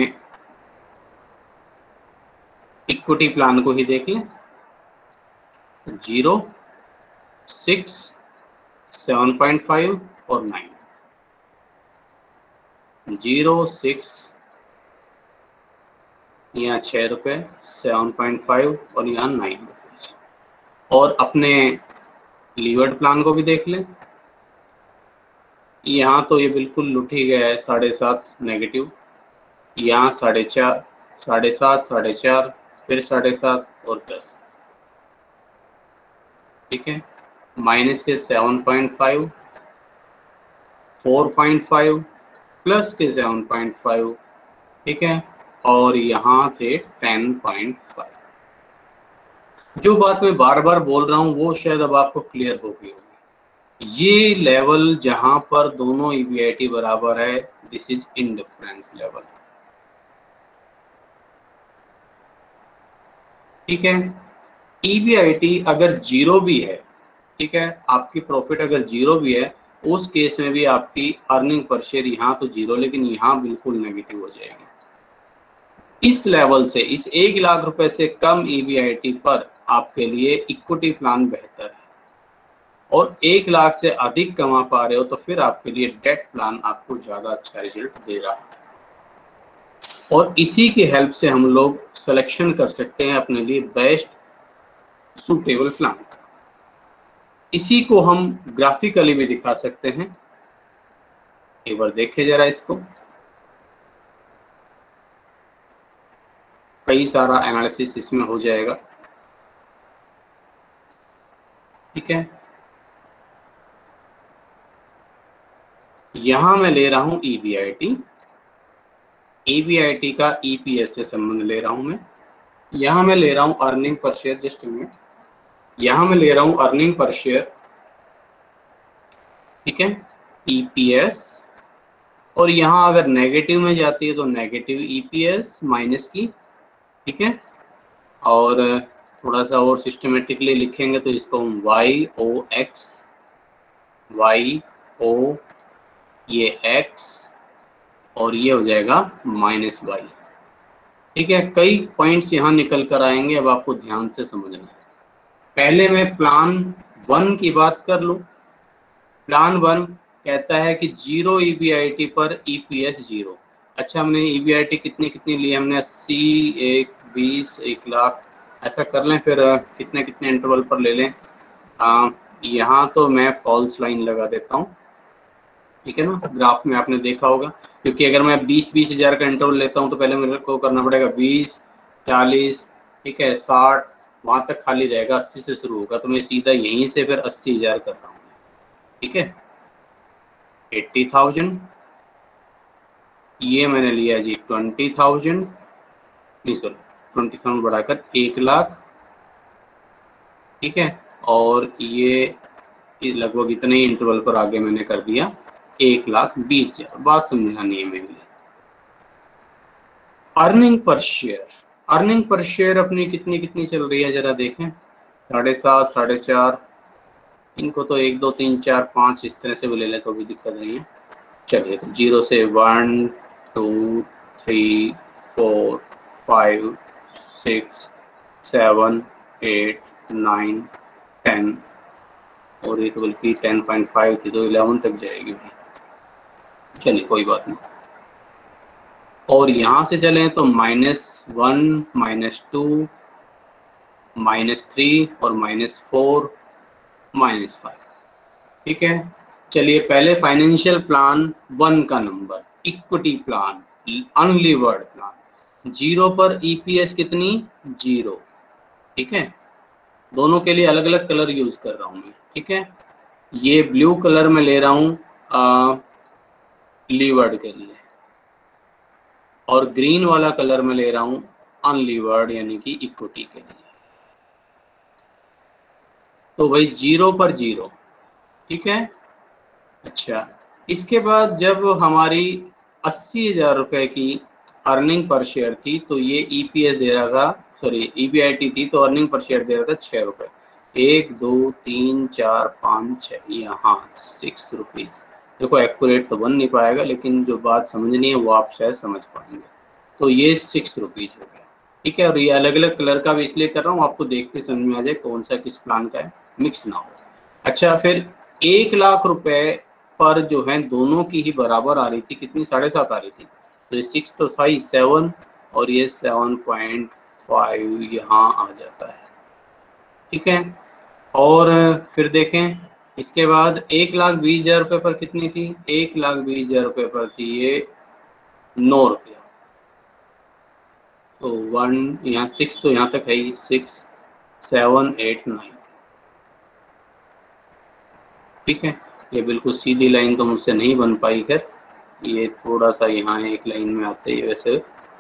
[SPEAKER 1] इक्विटी प्लान को ही देख लें, 0, 6, 7.5 और 9, 0, 6, यहाँ 6 रुपये, 7.5 और यहाँ 9 रुपये। और अपने लीवर्ड प्लान को भी देख लें। यहाँ तो ये बिल्कुल लुट ही गया है, 7.5 नेगेटिव, यहाँ 4.5, 7.5, 4.5, फिर 7.5 और 10, ठीक है। माइनस के 7.5, 4.5, प्लस के 7.5, ठीक है, और यहाँ थे 10.5। जो बात मैं बार बार बोल रहा हूँ वो शायद अब आपको क्लियर हो गई होगी। ये लेवल जहां पर दोनों EBIT बराबर है, दिस इज इंडिफरेंस लेवल, ठीक है। EBIT अगर 0 भी है, ठीक है, आपकी प्रॉफिट अगर 0 भी है, उस केस में भी आपकी अर्निंग पर शेयर यहाँ तो 0 लेकिन यहाँ बिल्कुल नेगेटिव हो जाएगी। इस लेवल से, इस 1 लाख रुपए से कम EBIT पर आपके लिए इक्विटी प्लान बेहतर है, और 1 लाख से अधिक कमा पा रहे हो तो फिर आपके लिए डेट प्लान आपको ज्यादा अच्छा रिजल्ट दे रहा है। और इसी की हेल्प से हम लोग सिलेक्शन कर सकते हैं अपने लिए बेस्ट सूटेबल प्लान का। इसी को हम ग्राफिकली भी दिखा सकते हैं। एक बार देखिए जरा इसको, कई सारा एनालिसिस इसमें हो जाएगा, ठीक है। यहां मैं ले रहा हूं EBIT का EPS से संबंध ले रहा हूं मैं। यहां मैं ले रहा हूं earning per share, just minute, यहां मैं ले रहा हूं अर्निंग पर शेयर, ठीक है, EPS, और यहाँ अगर नेगेटिव में जाती है तो नेगेटिव EPS माइनस की, ठीक है। और थोड़ा सा और सिस्टमेटिकली लिखेंगे तो इसको हम YOX, YO, ये X और ये हो जाएगा -Y, ठीक है। कई पॉइंट्स यहाँ निकल कर आएंगे, अब आपको ध्यान से समझना है। पहले मैं प्लान 1 की बात कर लूँ। प्लान 1 कहता है कि 0 EBIT पर EPS 0। अच्छा, हमने EBIT कितनी कितनी ली, हमने 80, 1, 20, 1 लाख, ऐसा कर लें, फिर कितने कितने इंटरवल पर ले लें। यहाँ तो मैं फॉल्स लाइन लगा देता हूँ, ठीक है ना। ग्राफ में आपने देखा होगा, क्योंकि अगर मैं 20-20 हज़ार का इंटरवल लेता हूँ तो पहले मेरे को करना पड़ेगा 20, 40, ठीक है, 60, वहाँ तक खाली रहेगा, 80 से शुरू होगा, तो मैं सीधा यहीं से फिर 80,000 कर रहा हूँ, ठीक है। 80,000, ये मैंने लिया जी 20,000, नहीं सॉरी 20,000 बढ़ाकर 1 लाख, ठीक है। और ये लगभग इतने ही इंटरवल पर आगे मैंने कर दिया 1,20,000। बात समझानी है मेरे लिए। Earning per share, earning per share अपनी कितनी कितनी चल रही है जरा देखें। 7.5, 4.5, इनको तो 1, 2, 3, 4, 5 इस तरह से भी ले लें तो भी दिक्कत नहीं है। चलिए, तो 0 से 1, 2, 3, 4, 5, 6, 7, 8, 9, 10, और ये तो बल्कि 10.5 थी तो 11 तक जाएगी। चलिए कोई बात नहीं। और यहाँ से चलें तो -1, -2, -3 और -4, -5, ठीक है। चलिए पहले फाइनेंशियल प्लान 1 का number, equity plan, unlevered plan, 0 पर EPS कितनी, 0, ठीक है। दोनों के लिए अलग अलग कलर यूज कर रहा हूं मैं, ठीक है। ये ब्लू कलर में ले रहा हूं लीवर्ड के लिए, और ग्रीन वाला कलर में ले रहा हूं अनलीवर्ड यानी कि इक्विटी के लिए। तो भाई 0 पर 0, ठीक है। अच्छा, इसके बाद जब हमारी 80,000 रुपए की अर्निंग पर शेयर थी तो ये EPS दे रहा था, सॉरी EBIT थी तो अर्निंग पर शेयर दे रहा था 6 रुपए। 1, 2, 3, 4, 5, 6, यहाँ 6 रुपीज़। देखो एक्यूरेट तो बन नहीं पाएगा, लेकिन जो बात समझनी है वो आप शायद समझ पाएंगे। तो ये 6 रुपीज़ हो गया, ठीक है। और ये अलग अलग कलर का भी इसलिए कर रहा हूँ, आपको देख के समझ में आ जाए कौन सा किस प्लान का है, मिक्स ना हो। अच्छा, फिर 1 लाख रुपए पर जो है दोनों की ही बराबर आ रही थी, कितनी 7.5 आ रही थी। तो ये 6 तो था ही 7 और ये 7.5 यहाँ आ जाता है, ठीक है। और फिर देखें इसके बाद 1,20,000 रुपये पर कितनी थी, 1,20,000 रुपये पर थी ये 9 रुपया। तो 1 यहाँ 6 तो यहाँ तक है ही, 6 7 8 9, ठीक है। ये बिल्कुल सीधी लाइन तो मुझसे नहीं बन पाई, खैर ये थोड़ा सा यहाँ एक लाइन में आते ही वैसे,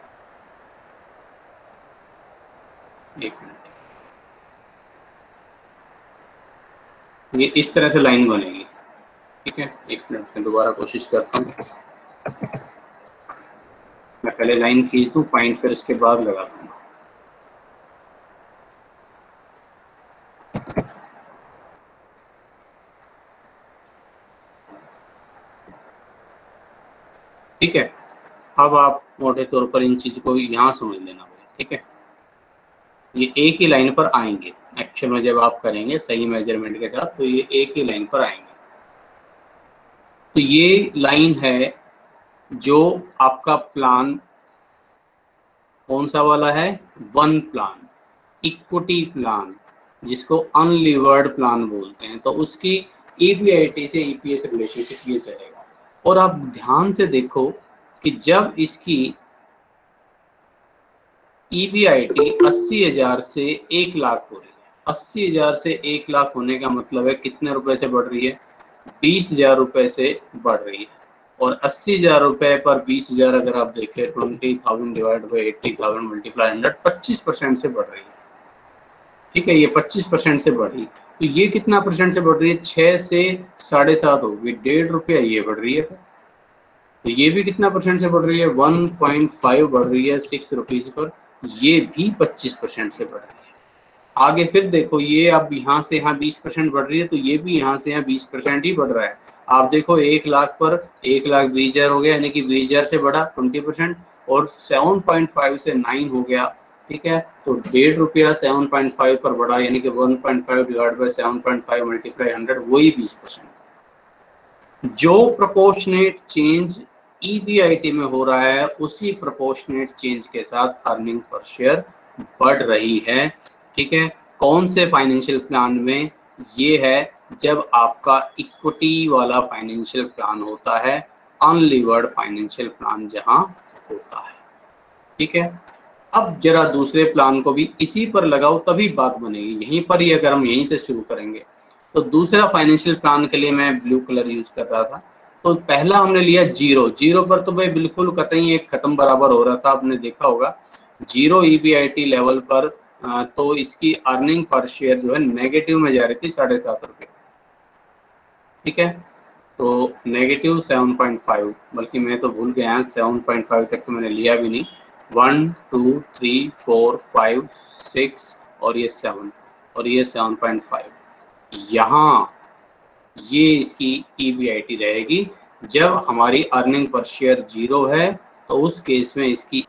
[SPEAKER 1] एक मिनट, ये इस तरह से लाइन बनेगी, ठीक है। एक मिनट में दोबारा कोशिश करता हूँ, मैं पहले लाइन खींच दूँ पॉइंट, फिर उसके बाद लगा दूँगा। ठीक है, अब आप मोटे तौर पर इन चीज़ को यहाँ समझ लेना भाई, ठीक है। ये एक ही लाइन पर आएंगे एक्चुअल में, जब आप करेंगे सही मेजरमेंट के साथ तो ये एक ही लाइन पर आएंगे। तो ये लाइन है जो आपका प्लान कौन सा वाला है, वन प्लान, इक्विटी प्लान, जिसको अनलीवर्ड प्लान बोलते हैं। तो उसकी EBIT से EPS रिलेशनशिप ये चलेगा। और आप ध्यान से देखो कि जब इसकी EBIT 80,000 से 1 लाख हो रही है, 80,000 से 1 लाख होने का मतलब है कितने रुपए से बढ़ रही है, 20,000 रुपए से बढ़ रही है। और 80,000 रुपए पर 20,000 अगर आप देखें 20,000 डिवाइड बाई 80,000 मल्टीप्लाई 100, 25% से बढ़ रही है, ठीक है। ये 25% से बढ़ी, तो ये कितना परसेंट से बढ़ रही है, 6 से 7.5 होगी, 1.5 रुपया ये बढ़ रही है। तो ये भी कितना परसेंट से बढ़ रही है, 1.5 बढ़ रही है 6 रुपीज पर, ये भी 25% से बढ़ रही है। आगे फिर देखो, ये अब यहाँ से यहाँ 20% बढ़ रही है, तो ये भी यहाँ से यहाँ 20% ही बढ़ रहा है। आप देखो 1 लाख पर 1,20,000 हो गया, यानी कि 20,000 से बढ़ा 20%, और 7.5 से 9 हो गया, ठीक है। तो 1.5 रुपया 7.5 पर बढ़ा, यानी कि 1.5 डिवाइड बाई 7.5 मल्टीप्लाई 100, वही 20%। जो प्रोपोर्शनेट चेंज EBIT में हो रहा है, उसी प्रोपोर्शनेट चेंज के साथ अर्निंग पर शेयर बढ़ रही है, ठीक है। कौन से फाइनेंशियल प्लान में, ये है जब आपका इक्विटी वाला फाइनेंशियल प्लान होता है, अनलीवर्ड फाइनेंशियल प्लान जहां होता है, ठीक है। अब जरा दूसरे प्लान को भी इसी पर लगाओ, तभी बात बनेगी। यहीं पर ही अगर हम यहीं से शुरू करेंगे, तो दूसरा फाइनेंशियल प्लान के लिए मैं ब्लू कलर यूज कर रहा था। तो पहला हमने लिया जीरो पर, तो भाई बिल्कुल कतई एक खत्म बराबर हो रहा था, आपने देखा होगा 0 EBIT लेवल पर, तो इसकी अर्निंग पर शेयर जो है नेगेटिव में जा रही थी 7.5 रुपये, ठीक है। तो नेगेटिव 7.5, बल्कि मैं तो भूल गया 7.5 तक तो मैंने लिया भी नहीं, 1 2 3 4 5 6 और ये 7 और ये 7.5, यहाँ ये इसकी EBIT रहेगी। जब हमारी अर्निंग पर शेयर 0 है, तो उस केस में इसकी,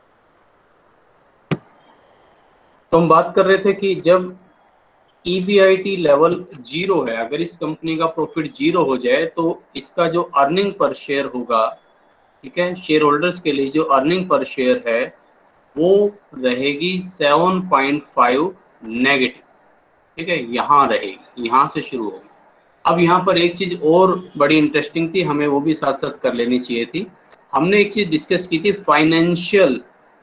[SPEAKER 1] तो हम बात कर रहे थे कि जब EBIT लेवल 0 है, अगर इस कंपनी का प्रॉफिट 0 हो जाए, तो इसका जो अर्निंग पर शेयर होगा, ठीक है, शेयर होल्डर्स के लिए जो अर्निंग पर शेयर है वो रहेगी 7.5 नेगेटिव, ठीक है, यहाँ रहेगी, यहाँ से शुरू होगी। अब यहाँ पर एक चीज और बड़ी इंटरेस्टिंग थी, हमें वो भी साथ साथ कर लेनी चाहिए थी। हमने एक चीज डिस्कस की थी, financial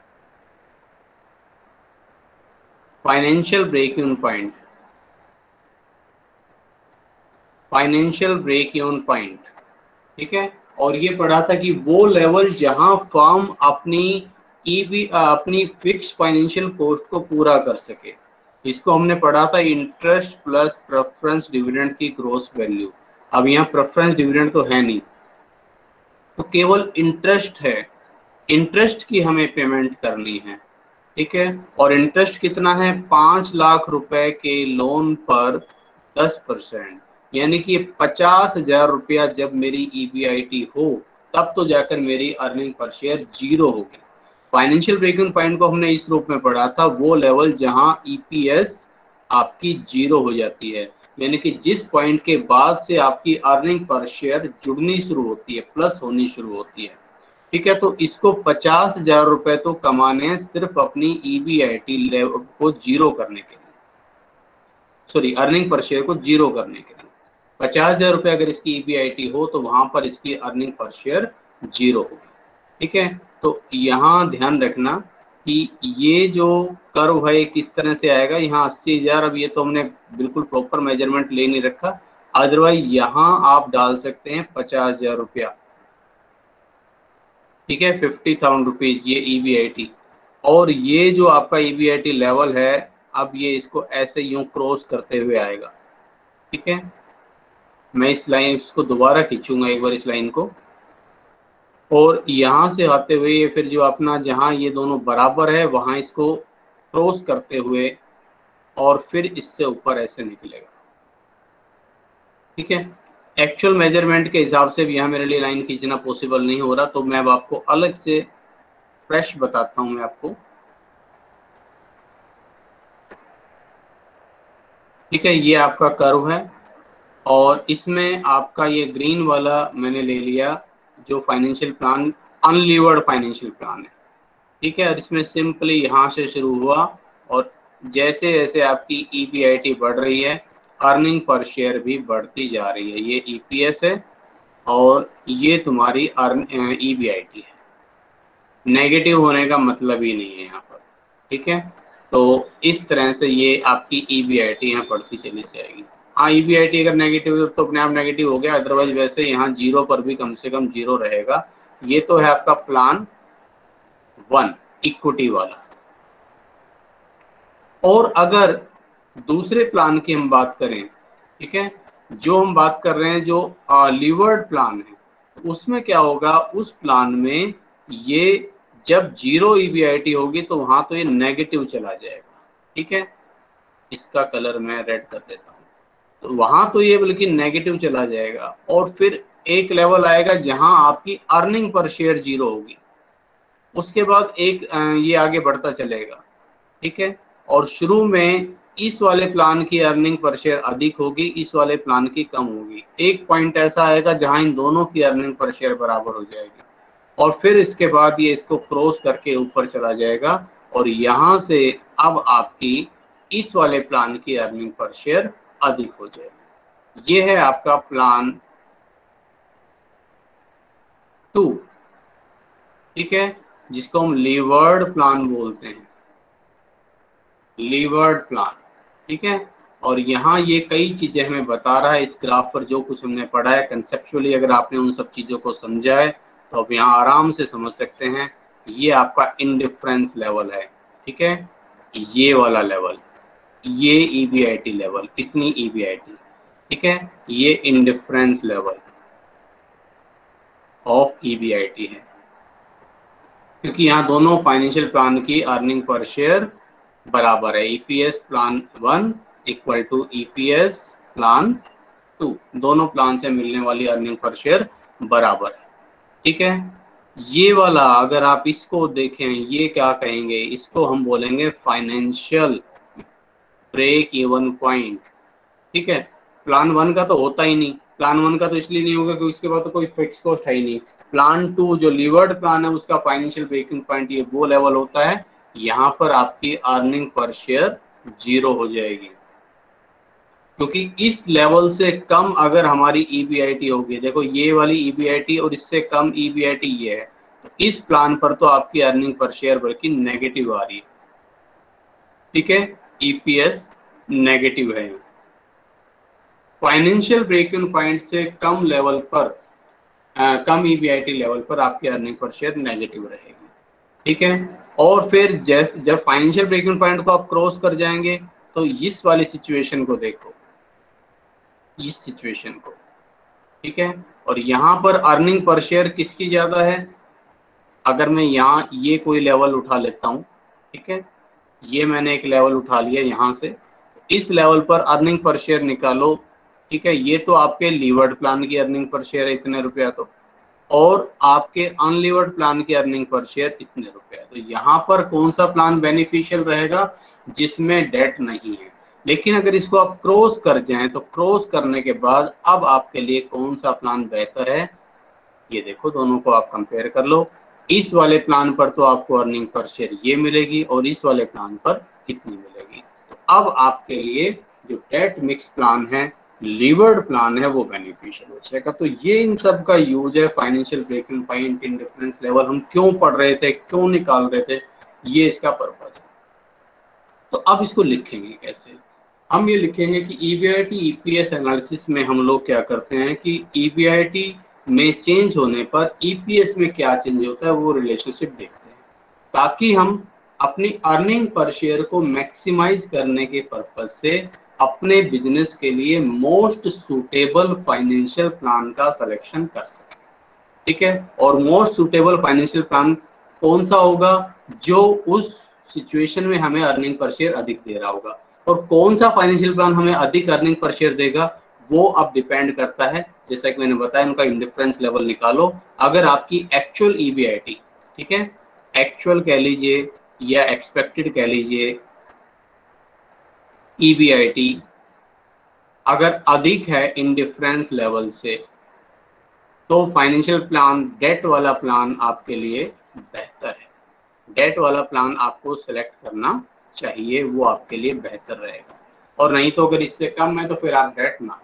[SPEAKER 1] break even point, financial break even point, ठीक है। और ये पढ़ा था कि वो लेवल जहां फर्म अपनी फिक्स फाइनेंशियल कॉस्ट को पूरा कर सके, इसको हमने पढ़ा था इंटरेस्ट प्लस प्रेफरेंस डिविडेंड की ग्रॉस वैल्यू। अब यहाँ प्रेफरेंस डिविडेंड तो है नहीं, तो केवल इंटरेस्ट है, इंटरेस्ट की हमें पेमेंट करनी है, ठीक है। और इंटरेस्ट कितना है, 5 लाख रुपए के लोन पर 10%, यानी कि 50,000 रुपया जब मेरी EBIT हो, तब तो जाकर मेरी अर्निंग पर शेयर 0 होगी। फाइनेंशियल ब्रेक इवन पॉइंट को हमने इस रूप में पढ़ा था, वो लेवल जहां EPS आपकी 0 हो जाती है। यानी कि जिस पॉइंट के बाद से आपकी अर्निंग पर शेयर जुड़नी शुरू होती है, प्लस होनी शुरू होती है, ठीक है। तो इसको 50,000 रुपए तो कमाने हैं सिर्फ अपनी EBIT लेवल को जीरो करने के लिए, सॉरी अर्निंग पर शेयर को जीरो करने के लिए। 50,000 रुपए अगर इसकी EBIT हो तो वहां पर इसकी अर्निंग पर शेयर जीरो होगी, ठीक है। तो यहाँ ध्यान रखना कि ये जो कर्व है किस तरह से आएगा। यहाँ 80,000, अब ये तो हमने बिल्कुल प्रॉपर मेजरमेंट ले नहीं रखा, अदरवाइज यहाँ आप डाल सकते हैं 50,000 रुपया, ठीक है, 50,000 रुपीज ये EBIT। और ये जो आपका EBIT लेवल है, अब ये इसको ऐसे यूं क्रॉस करते हुए आएगा, ठीक है। मैं इस लाइन इसको दोबारा खींचूंगा एक बार, इस लाइन को, और यहाँ से आते हुए ये फिर जो अपना जहाँ ये दोनों बराबर है वहाँ इसको क्रॉस करते हुए और फिर इससे ऊपर ऐसे निकलेगा, ठीक है। एक्चुअल मेजरमेंट के हिसाब से भी यहाँ मेरे लिए लाइन खींचना पॉसिबल नहीं हो रहा, तो मैं अब आपको अलग से फ्रेश बताता हूँ मैं आपको, ठीक है। ये आपका कर्व है और इसमें आपका ये ग्रीन वाला मैंने ले लिया जो financial plan, unlevered financial plan है, ठीक है। और इसमें सिंपली यहाँ से शुरू हुआ और जैसे जैसे आपकी EBIT बढ़ रही है, अर्निंग पर शेयर भी बढ़ती जा रही है। ये EPS है और ये तुम्हारी EBIT है। नेगेटिव होने का मतलब ही नहीं है यहाँ पर, ठीक है। तो इस तरह से ये आपकी EBIT यहाँ बढ़ती चली जाएगी। हाँ, EBIT अगर नेगेटिव तो अपने आप नेगेटिव हो गया, अदरवाइज वैसे यहाँ जीरो पर भी कम से कम जीरो रहेगा। ये तो है आपका प्लान 1 इक्विटी वाला। और अगर दूसरे प्लान की हम बात करें, ठीक है, जो हम बात कर रहे हैं जो लीवर्ड प्लान है, उसमें क्या होगा, उस प्लान में ये जब जीरो EBIT होगी तो वहां तो ये नेगेटिव चला जाएगा, ठीक है। इसका कलर मैं रेड कर देता हूँ, तो वहां तो ये बल्कि नेगेटिव चला जाएगा और फिर एक लेवल आएगा जहां आपकी अर्निंग पर शेयर जीरो होगी, उसके बाद एक ये आगे बढ़ता चलेगा, ठीक है। और शुरू में इस वाले प्लान की अर्निंग पर शेयर अधिक होगी, इस वाले प्लान की कम होगी। एक पॉइंट ऐसा आएगा जहां इन दोनों की अर्निंग पर शेयर बराबर हो जाएगी और फिर इसके बाद ये इसको क्रॉस करके ऊपर चला जाएगा और यहाँ से अब आपकी इस वाले प्लान की अर्निंग पर शेयर अधिक हो जाएगी। ये है आपका प्लान 2, ठीक है, जिसको हम लीवर्ड प्लान बोलते हैं, लीवर्ड प्लान, ठीक है। और यहाँ ये कई चीजें हमें बता रहा है इस ग्राफ पर, जो कुछ हमने पढ़ा है कंसेप्चुअली, अगर आपने उन सब चीजों को समझा है तो आप यहाँ आराम से समझ सकते हैं। ये आपका इंडिफरेंस लेवल है, ठीक है, ये वाला लेवल, ये EBIT लेवल, कितनी EBIT, ठीक है, ये इंडिफरेंस लेवल ऑफ EBIT है, क्योंकि यहाँ दोनों फाइनेंशियल प्लान की अर्निंग पर शेयर बराबर है। EPS plan 1 equal to EPS plan 2, दोनों प्लान से मिलने वाली अर्निंग पर शेयर बराबर है, ठीक है। ये वाला अगर आप इसको देखें, ये क्या कहेंगे, इसको हम बोलेंगे फाइनेंशियल ब्रेक इवन पॉइंट, ठीक है। प्लान 1 का तो होता ही नहीं, प्लान 1 का तो इसलिए नहीं होगा क्योंकि उसके बाद तो कोई फिक्स कॉस्ट है ही नहीं। प्लान 2 जो लीवर्ड प्लान है उसका फाइनेंशियल ब्रेकिंग पॉइंट ये वो लेवल होता है, यहाँ पर आपकी अर्निंग पर शेयर जीरो हो जाएगी, क्योंकि इस लेवल से कम अगर हमारी EBIT होगी, देखो ये वाली EBIT और इससे कम EBIT ये है, तो इस प्लान पर तो आपकी अर्निंग पर शेयर बल्कि नेगेटिव आ रही है, ठीक है, EPS नेगेटिव है। फाइनेंशियल ब्रेक इवन पॉइंट से कम लेवल पर, कम EBIT लेवल पर आपकी अर्निंग पर शेयर नेगेटिव रहेगी, ठीक है। और फिर जब फाइनेंशियल ब्रेक इवन पॉइंट को आप क्रॉस कर जाएंगे तो इस वाली सिचुएशन को देखो, इस सिचुएशन को, ठीक है। और यहाँ पर अर्निंग पर शेयर किसकी ज्यादा है, अगर मैं यहाँ ये कोई लेवल उठा लेता हूँ, ठीक है, ये मैंने एक लेवल उठा लिया यहाँ से, इस लेवल पर अर्निंग पर शेयर निकालो, ठीक है। ये तो आपके लीवर्ड प्लान की अर्निंग पर शेयर है इतने रुपया, तो और आपके अनलीवर्ड प्लान की अर्निंग पर शेयर इतने रुपया, तो यहाँ पर कौन सा प्लान बेनिफिशियल रहेगा, जिसमें डेट नहीं है। लेकिन अगर इसको आप क्रॉस कर जाएं तो क्रॉस करने के बाद अब आपके लिए कौन सा प्लान बेहतर है, ये देखो, दोनों को आप कंपेयर कर लो। इस वाले प्लान पर तो आपको अर्निंग पर शेयर ये मिलेगी और इस वाले प्लान पर कितनी मिलेगी। तो अब आपके लिए जो डेट मिक्स प्लान है, लीवर्ड प्लान है, वो बेनिफिशियल हो जाएगा। तो ये इन सब का यूज है। Financial breaking point, indifference level हम क्यों पढ़ रहे थे, क्यों निकाल रहे थे, ये इसका पर्पज है। तो अब इसको लिखेंगे कैसे? हम ये लिखेंगे कि ईबीआईटी ईपीएस एनालिसिस में हम लोग क्या करते हैं कि ईबीआईटी में चेंज होने पर ईपीएस में क्या चेंज होता है वो रिलेशनशिप देखते हैं, ताकि हम अपनी अर्निंग पर शेयर को मैक्सिमाइज करने के पर्पज से अपने बिजनेस के लिए मोस्ट सुटेबल फाइनेंशियल प्लान का सिलेक्शन कर सकें। ठीक है, और मोस्ट सुटेबल फाइनेंशियल प्लान कौन सा होगा? जो उस सिचुएशन में हमें अर्निंग पर शेयर अधिक दे रहा होगा। और कौन सा फाइनेंशियल प्लान हमें अधिक अर्निंग पर शेयर देगा वो अब डिपेंड करता है, जैसा कि मैंने बताया, उनका इंडिफरेंस लेवल निकालो। अगर आपकी एक्चुअल ईबीआईटी, ठीक है, एक्चुअल कह लीजिए या एक्सपेक्टेड कह लीजिए, ईबीआईटी अगर अधिक है इंडिफरेंस लेवल से, तो फाइनेंशियल प्लान, डेट वाला प्लान आपके लिए बेहतर है। डेट वाला प्लान आपको सिलेक्ट करना चाहिए, वो आपके लिए बेहतर रहेगा। और नहीं तो अगर इससे कम है तो फिर आप डेट ना।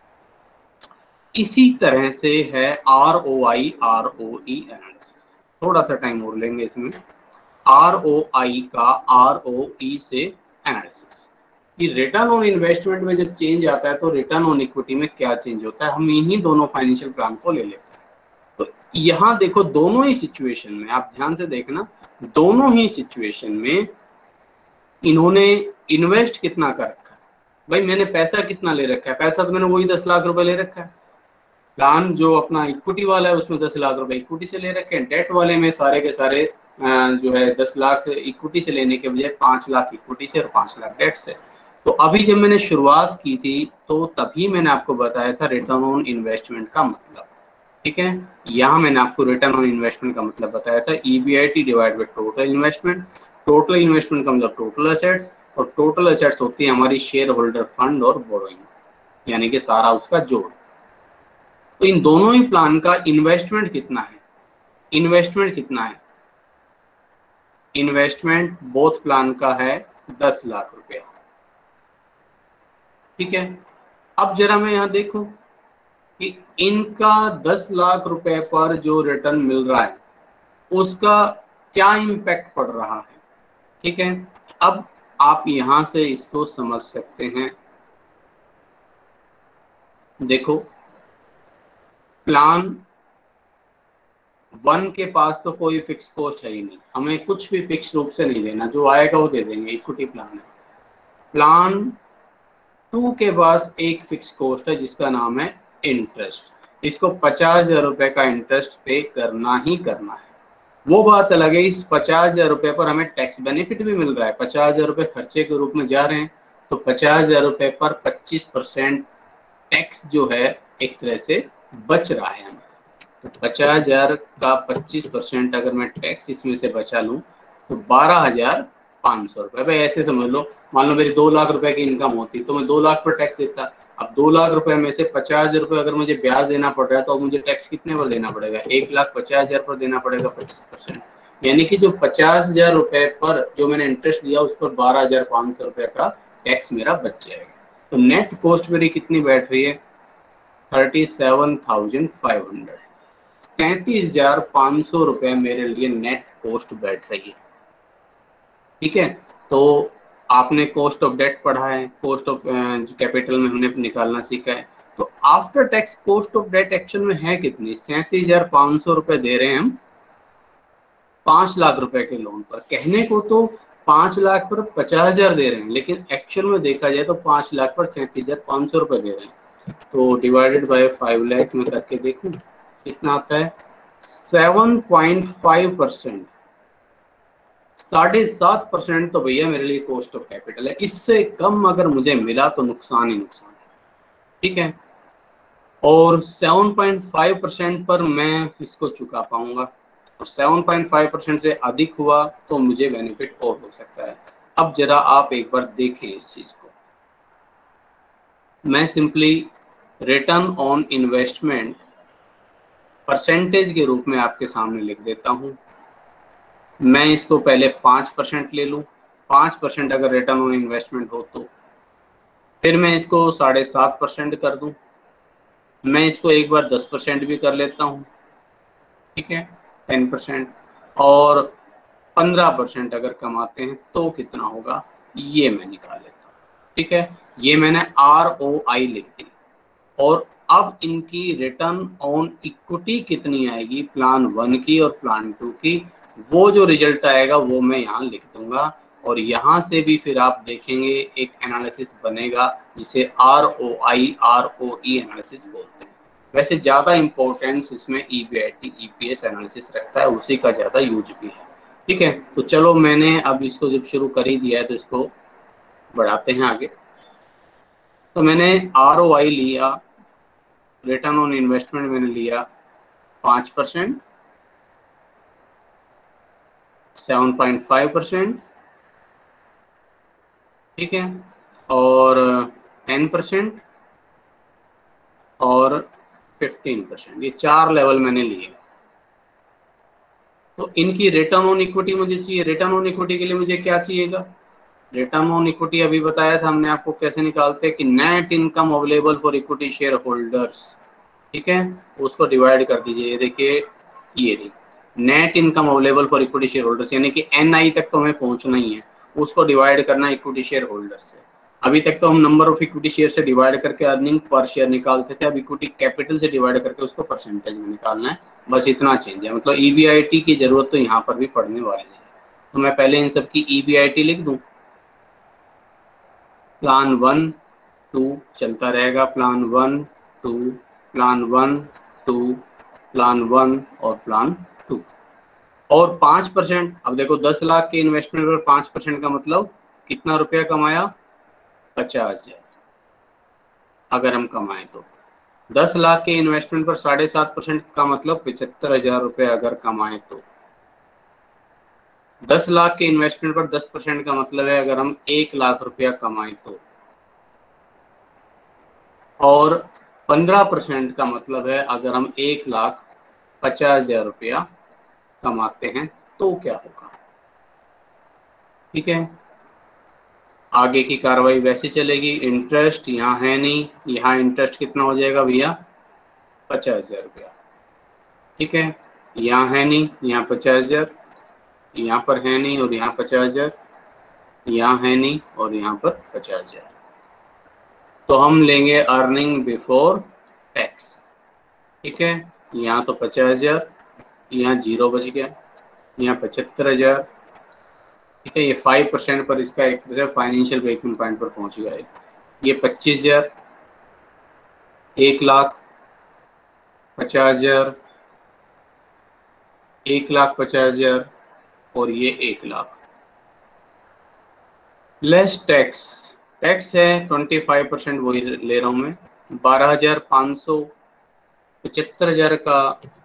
[SPEAKER 1] इसी तरह से है ROI ROE एनालिसिस। थोड़ा सा टाइम और लेंगे इसमें। ROI का ROE से एनालिसिस कि रिटर्न ऑन इन्वेस्टमेंट में जब चेंज आता है तो रिटर्न ऑन इक्विटी में क्या चेंज होता है। हम इन्हीं दोनों फाइनेंशियल प्लान को ले लेते हैं। तो यहाँ देखो, दोनों ही सिचुएशन में आप ध्यान से देखना, दोनों ही सिचुएशन में इन्होंने इन्वेस्ट कितना कर रखा है। भाई मैंने पैसा कितना ले रखा है? पैसा तो मैंने वही 10 लाख रुपए ले रखा है। प्लान जो अपना इक्विटी वाला है उसमें 10 लाख रुपए इक्विटी से ले रखे हैं। डेट वाले में सारे के सारे जो है 10 लाख इक्विटी से लेने के बजाय 5 लाख इक्विटी से और 5 लाख डेट से। तो अभी जब मैंने शुरुआत की थी तो तभी मैंने आपको बताया था रिटर्न ऑन इन्वेस्टमेंट का मतलब। ठीक है, यहाँ मैंने आपको रिटर्न ऑन इन्वेस्टमेंट का मतलब बताया था, EBIT divide by total investment. Total investment का मतलब टोटल एसेट्स, और टोटल एसेट्स होती है हमारी शेयर होल्डर फंड और बोरोइंग, यानी कि सारा उसका जोड़। तो इन दोनों ही प्लान का इन्वेस्टमेंट कितना है? इन्वेस्टमेंट कितना है? इन्वेस्टमेंट बोथ प्लान का है 10 लाख रुपया। ठीक है, अब जरा मैं यहाँ देखूं कि इनका 10 लाख रुपए पर जो रिटर्न मिल रहा है उसका क्या इम्पैक्ट पड़ रहा है। ठीक है, अब आप यहां से इसको समझ सकते हैं। देखो, प्लान 1 के पास तो कोई फिक्स कॉस्ट है ही नहीं, हमें कुछ भी फिक्स रूप से नहीं देना, जो आएगा वो दे देंगे, इक्विटी प्लान है। प्लान 2 के पास एक फिक्स कॉस्ट है जिसका नाम है इंटरेस्ट। इसको 50,000 रुपए का इंटरेस्ट पे करना ही करना है। वो बात अलग है, इस 50,000 रुपए पर हमें टैक्स बेनिफिट भी मिल रहा है। 50,000 रुपए खर्चे के रूप में जा रहे हैं, तो 50,000 रुपए पर 25% टैक्स जो है एक तरह से बच रहा है हमें। तो 50,000 का 25% अगर मैं टैक्स इसमें से बचा लूं तो 12,500 रुपए। भाई ऐसे समझ लो, मान लो मेरी 2 लाख रुपए की इनकम होती तो मैं 2 लाख पर टैक्स देता। अब 2 लाख रुपए में से 50,000 रुपए अगर मुझे ब्याज देना पड़ रहा है तो मुझे टैक्स कितने पर देना पड़ेगा? 1,50,000 पर देना पड़ेगा 25%। यानी कि जो 50,000 रुपए पर जो मैंने इंटरेस्ट दिया उस पर 12,500 रुपए का टैक्स मेरा बच जाएगा। तो नेट कॉस्ट मेरी कितनी बैठ रही है? 37,500। 37,500 रुपए मेरे लिए नेट कॉस्ट बैठ रही है। ठीक है, तो आपने कॉस्ट ऑफ डेट पढ़ा है, कॉस्ट ऑफ कैपिटल में हमने निकालना सीखा है। तो after tax cost of debt actual में है कितनी? 37,500 रुपए दे रहे हैं हम 5 लाख रुपए के लोन पर। कहने को तो 5 लाख पर 50,000 दे रहे हैं, लेकिन एक्चुअल में देखा जाए तो 5 लाख पर 37,500 रुपए दे रहे हैं। तो डिवाइडेड बाय 5 लाख में करके देखूं कितना आता है? 7.5%। 7.5% तो भैया मेरे लिए कॉस्ट ऑफ कैपिटल है। इससे कम अगर मुझे मिला तो नुकसान ही नुकसान है। ठीक है, और 7.5% पर मैं इसको चुका पाऊंगा, और 7.5% से अधिक हुआ तो मुझे बेनिफिट और हो सकता है। अब जरा आप एक बार देखें इस चीज को। मैं simply return on investment percentage के रूप में आपके सामने लिख देता हूँ। मैं इसको पहले 5% ले लूँ, 5% अगर रिटर्न ऑन इन्वेस्टमेंट हो तो फिर मैं इसको 7.5% कर दूँ, मैं इसको एक बार 10% भी कर लेता हूँ, ठीक है, 10%, और 15% अगर कमाते हैं तो कितना होगा ये मैं निकाल लेता हूँ, ठीक है। ये मैंने ROI लिख दी। और अब इनकी रिटर्न ऑन इक्विटी कितनी आएगी प्लान 1 की और प्लान 2 की, वो जो रिजल्ट आएगा वो मैं यहाँ लिख दूंगा। और यहाँ से भी फिर आप देखेंगे एक एनालिसिस बनेगा जिसे ROI ROE एनालिसिस बोलते हैं। वैसे ज़्यादा इम्पोर्टेंस इसमें EBIT EPS एनालिसिस रखता है, उसी का ज़्यादा यूज भी है, ठीक है। तो चलो मैंने अब इसको जब शुरू कर ही दिया है तो इसको बढ़ाते हैं आगे। तो मैंने ROI लिया, रिटर्न ऑन इन्वेस्टमेंट मैंने लिया 5%, 7.5%, ठीक है, और 10% और 15%, ये 4 लेवल मैंने लिए। तो इनकी रिटर्न ऑन इक्विटी मुझे चाहिए। रिटर्न ऑन इक्विटी के लिए मुझे क्या चाहिएगा, रिटर्न ऑन इक्विटी अभी बताया था हमने आपको कैसे निकालते हैं कि net income available for equity shareholders, ठीक है, उसको डिवाइड कर दीजिए। ये देखिए, ये net income available for equity shareholders, यानी कि NI तक तो हमें पहुंचना ही है, उसको डिवाइड करना है इक्विटी शेयर होल्डर्स से। अभी तक तो हम नंबर ऑफ इक्विटी शेयर से डिवाइड करके अर्निंग पर शेयर निकालते थे, अब इक्विटी कैपिटल से डिवाइड करके उसको परसेंटेज में निकालना है, बस इतना चेंज है। मतलब EBIT की जरूरत तो यहाँ पर भी पड़ने वाली है। तो मैं पहले इन सब की EBIT लिख दूं। प्लान 1 2 चलता रहेगा, प्लान 1 2 प्लान 1 2 प्लान 1 और प्लान 2। और 5%, अब देखो 10 लाख के इन्वेस्टमेंट पर 5% का मतलब कितना रुपया कमाया, 50,000 अगर हम कमाएं तो। 10 लाख के इन्वेस्टमेंट पर 7.5% का मतलब 75,000 रुपये अगर कमाएं तो। 10 लाख के इन्वेस्टमेंट पर 10% का मतलब है अगर हम 1 लाख रुपया कमाएं तो। और 15% का मतलब है अगर हम 1,50,000 रुपया कमाते हैं तो क्या होगा, ठीक है। आगे की कार्रवाई वैसे चलेगी। इंटरेस्ट यहाँ है नहीं, यहाँ इंटरेस्ट कितना हो जाएगा भैया, 50,000 रुपया, ठीक है। यहाँ है नहीं, यहाँ 50,000, यहाँ पर है नहीं और यहाँ 50,000, यहाँ है नहीं और यहाँ पर 50,000। तो हम लेंगे अर्निंग बिफोर टैक्स, ठीक है। यहाँ तो 50,000, यहाँ 0 बच गया, यहाँ 75,000, ठीक है। ये 5% पर इसका एक तरह से फाइनेंशियल ब्रेकिंग पॉइंट पर पहुंच गया है। ये 25,000, 1,50,000, 1,50,000 और ये 1 लाख। लेस टैक्स, टैक्स है 25%, वही ले रहा हूँ मैं। 12,500, 75,000 का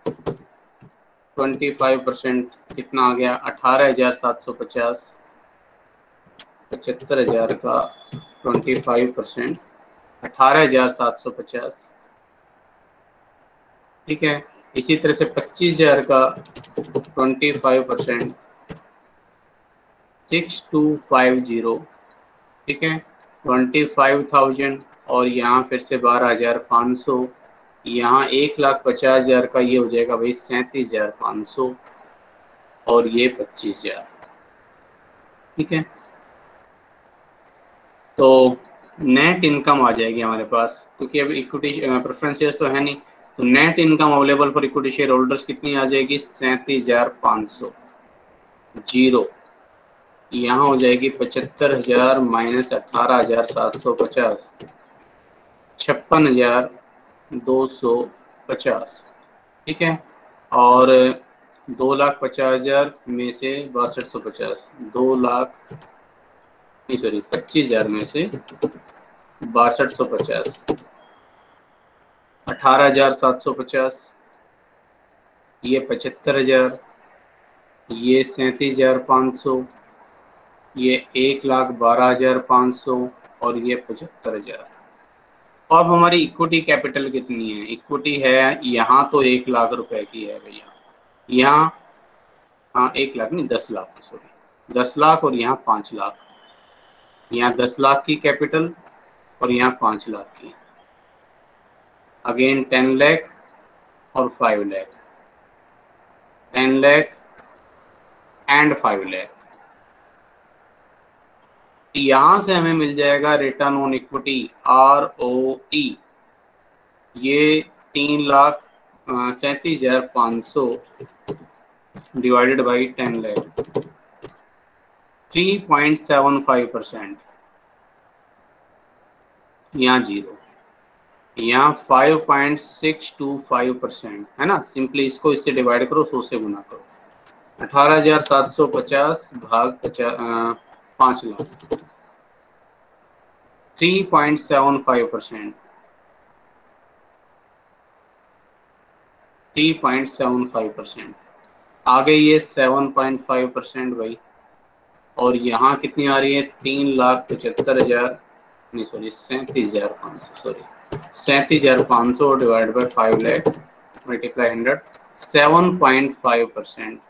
[SPEAKER 1] 25% कितना आ गया, 18,750। 75,000 का 25%, 18,750, ठीक है। इसी तरह से 25,000 का 25%, 6,250, ठीक है, 25,000। और यहाँ फिर से 12,500, यहाँ 1,50,000 का ये हो जाएगा भाई 37,500 और ये 25,000, ठीक है। तो नेट इनकम आ जाएगी हमारे पास, क्योंकि अब इक्विटी प्रेफरेंस शेयर्स तो है नहीं, तो net income available for equity shareholders कितनी आ जाएगी, 37,500, 0, यहाँ हो जाएगी 75,000 माइनस 18,750, 56,250, ठीक है। और 2,50,000 में से 6250, 2 लाख नहीं सॉरी 25,000 में से 6250, 18,750, ये 75,000, ये 37,500, ये 1,12,500 और ये 75,000, अब हमारी इक्विटी कैपिटल कितनी है? इक्विटी है यहाँ तो 1 लाख रुपए की है भैया, यहाँ हाँ 1 लाख नहीं 10 लाख, सॉरी 10 लाख, और यहाँ 5 लाख। यहाँ 10 लाख की कैपिटल और यहाँ 5 लाख की, अगेन 10 लाख और 5 लाख, 10 लाख एंड 5 लाख। यहाँ से हमें मिल जाएगा रिटर्न ऑन इक्विटी ROE, ये 3,37,500 डिवाइडेड बाई 10 लाख, 3.75%। यहाँ 0, यहाँ 5.625% है ना। सिंपली इसको इससे डिवाइड करो, 100 से गुना करो, 18,750 भाग 5 लाख, 3.75%, 3.75%। आ गई ये 7.5% भाई, और यहाँ कितनी आ रही है? 3,75,000 नहीं sorry 37,500, sorry 37,500 divide by 5 lakh multiply 100, 7.5%।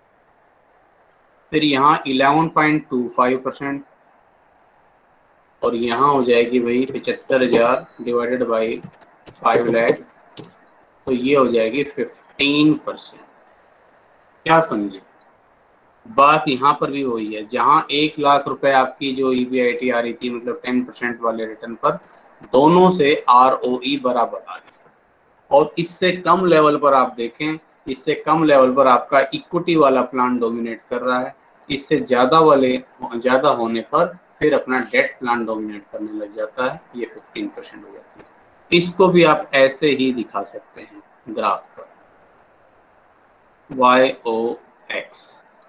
[SPEAKER 1] फिर यहाँ 11.25%, और यहाँ हो जाएगी भाई 75,000 डिवाइडेड बाई 5 लाख, तो ये हो जाएगी 15%। क्या समझे? बात यहाँ पर भी वही है, जहाँ 1 लाख रुपए आपकी जो EBIT आ रही थी, मतलब 10% वाले रिटर्न पर, दोनों से ROE बराबर आ रही है। और इससे कम लेवल पर आप देखें, इससे कम लेवल पर आपका इक्विटी वाला प्लान डोमिनेट कर रहा है, इससे ज़्यादा होने पर फिर अपना डेट प्लान डोमिनेट करने लग जाता है, ये 15% हो जाती है। इसको भी आप ऐसे ही दिखा सकते हैं ग्राफ पर, YOX।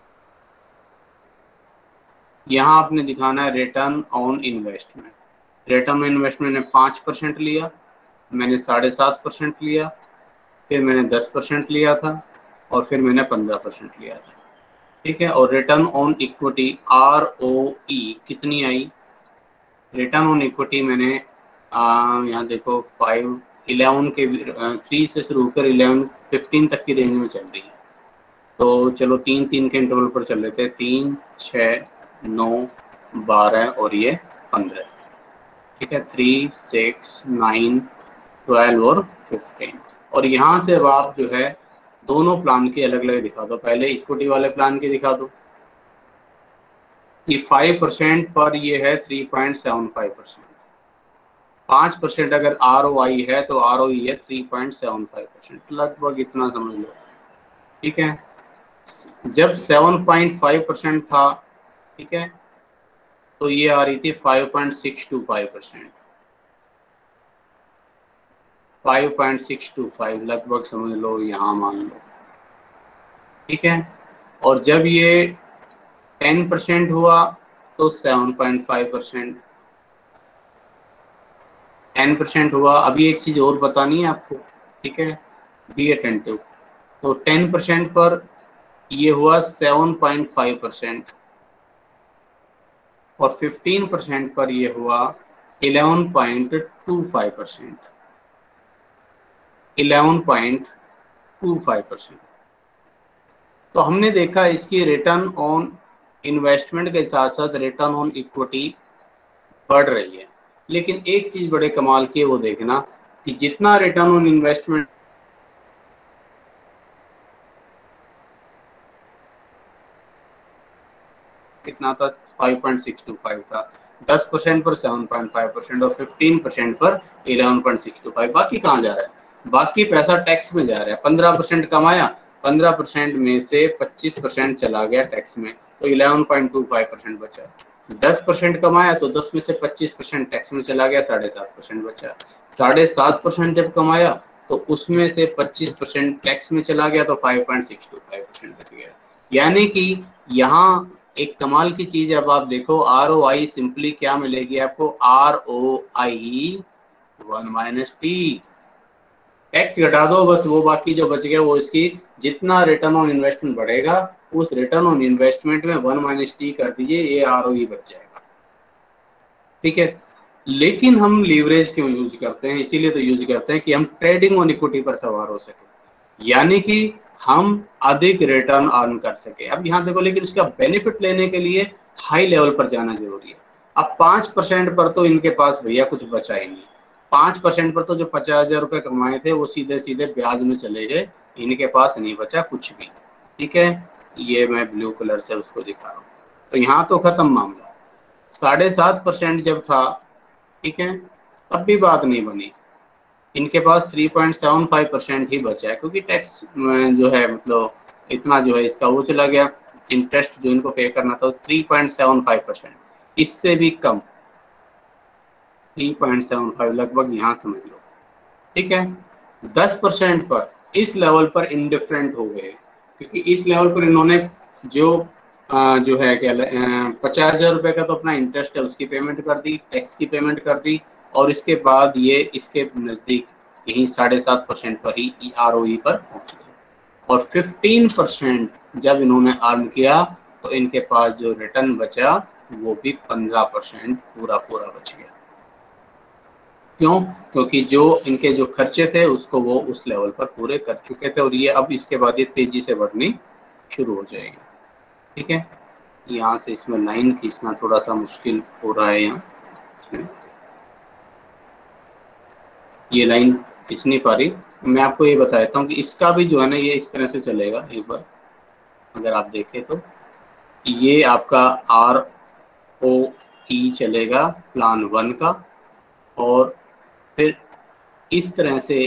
[SPEAKER 1] यहाँ आपने दिखाना है return on investment. Return on investment ने 5% लिया, मैंने 7.5% लिया, फिर मैंने 10% लिया था, और फिर मैंने 15% लिया था, ठीक है। और रिटर्न ऑन इक्विटी ROE कितनी आई? रिटर्न ऑन इक्विटी मैंने यहाँ देखो 11 के 3 से शुरू होकर 15 तक की रेंज में चल रही है। तो चलो 3-3 के इंटरवल पर चल रहे थे, 3, 6, 9, 12 और ये 15, ठीक है। 3, 6, 9, 12 और 15। और यहाँ से अब आप जो है दोनों प्लान के अलग अलग दिखा दो। पहले इक्विटी वाले प्लान के दिखा दो कि 5% पर ये है 3.75%, 5% अगर ROI है तो ROE है 3.75%, लगभग इतना समझ लो, ठीक है। जब 7.5% था, ठीक है, तो ये आ रही थी 5.625%, 5.625 लगभग समझ लो, यहाँ मान लो, ठीक है। और जब ये 10% हुआ तो 7.5%, 10% हुआ। अभी एक चीज और बतानी है आपको, ठीक है, बी अटेंटिव। तो 10% पर ये हुआ 7.5%, और 15% पर ये हुआ 11.25%, 11.25%। तो हमने देखा इसकी रिटर्न ऑन इन्वेस्टमेंट के साथ साथ रिटर्न ऑन इक्विटी बढ़ रही है। लेकिन एक चीज बड़े कमाल की है, वो देखना कि जितना रिटर्न ऑन इन्वेस्टमेंट कितना था, 5.625 था, 10% पर 7.5% और 15% पर 11.625। बाकी कहाँ जा रहा है? बाकी पैसा टैक्स में जा रहा है। 15% कमाया, 15% में से 25% चला गया टैक्स में, तो 11.25% बचा। 10% कमाया तो 10 में से 25% टैक्स में चला गया, 7.5% बचा। 7.5% जब कमाया तो उसमें से 25% टैक्स में चला गया, तो 5.625% बच गया। यानी कि यहाँ एक कमाल की चीज, अब आप देखो ROI सिंपली क्या मिलेगी आपको, ROI 1 - T, टैक्स घटा दो बस, वो बाकी जो बच गया वो इसकी, जितना रिटर्न ऑन इन्वेस्टमेंट बढ़ेगा उस रिटर्न ऑन इन्वेस्टमेंट में 1 - T कर दीजिए, ये ROE बच जाएगा, ठीक है। लेकिन हम लीवरेज क्यों यूज करते हैं? इसीलिए तो यूज करते हैं कि हम ट्रेडिंग ऑन इक्विटी पर सवार हो सके, यानी कि हम अधिक रिटर्न अर्न कर सके। अब यहाँ देखो, लेकिन उसका बेनिफिट लेने के लिए हाई लेवल पर जाना जरूरी है। अब 5% पर तो इनके पास भैया कुछ बचा ही नहीं। 5% पर तो जो 50,000 रुपये कमाए थे वो सीधे सीधे ब्याज में चले गए, इनके पास नहीं बचा कुछ भी। ठीक है, ये मैं ब्लू कलर से उसको दिखा रहा हूँ। तो यहाँ तो खत्म मामला। 7.5% जब था, ठीक है, तब भी बात नहीं बनी। इनके पास 3.75% ही बचा है, क्योंकि टैक्स जो है मतलब इतना जो है इसका वो चला गया, इंटरेस्ट जो इनको पे करना था 3.75%, इससे भी कम 3.75 लगभग, यहाँ समझ लो। ठीक है, 10% पर इस लेवल पर इंडिफरेंट हो गए, क्योंकि इस लेवल पर इन्होंने जो है क्या 50,000 रुपये का तो अपना इंटरेस्ट है उसकी पेमेंट कर दी, टैक्स की पेमेंट कर दी, और इसके बाद ये इसके नज़दीक यही 7.5% पर ही ROE पर पहुंच गए। और 15% जब इन्होंने अर्न किया तो इनके पास जो रिटर्न बचा वो भी 15% पूरा पूरा बच गया। क्यों? क्योंकि जो इनके जो खर्चे थे उसको वो उस लेवल पर पूरे कर चुके थे, और ये अब इसके बाद ये तेजी से बढ़नी शुरू हो जाएगी। ठीक है, यहाँ से इसमें लाइन खींचना थोड़ा सा मुश्किल हो रहा है। यहाँ ये लाइन खींच नहीं पा रही। मैं आपको ये बता देता हूँ कि इसका भी जो है ना ये इस तरह से चलेगा। एक बार अगर आप देखें तो ये आपका ROE चलेगा प्लान 1 का, और फिर इस तरह से,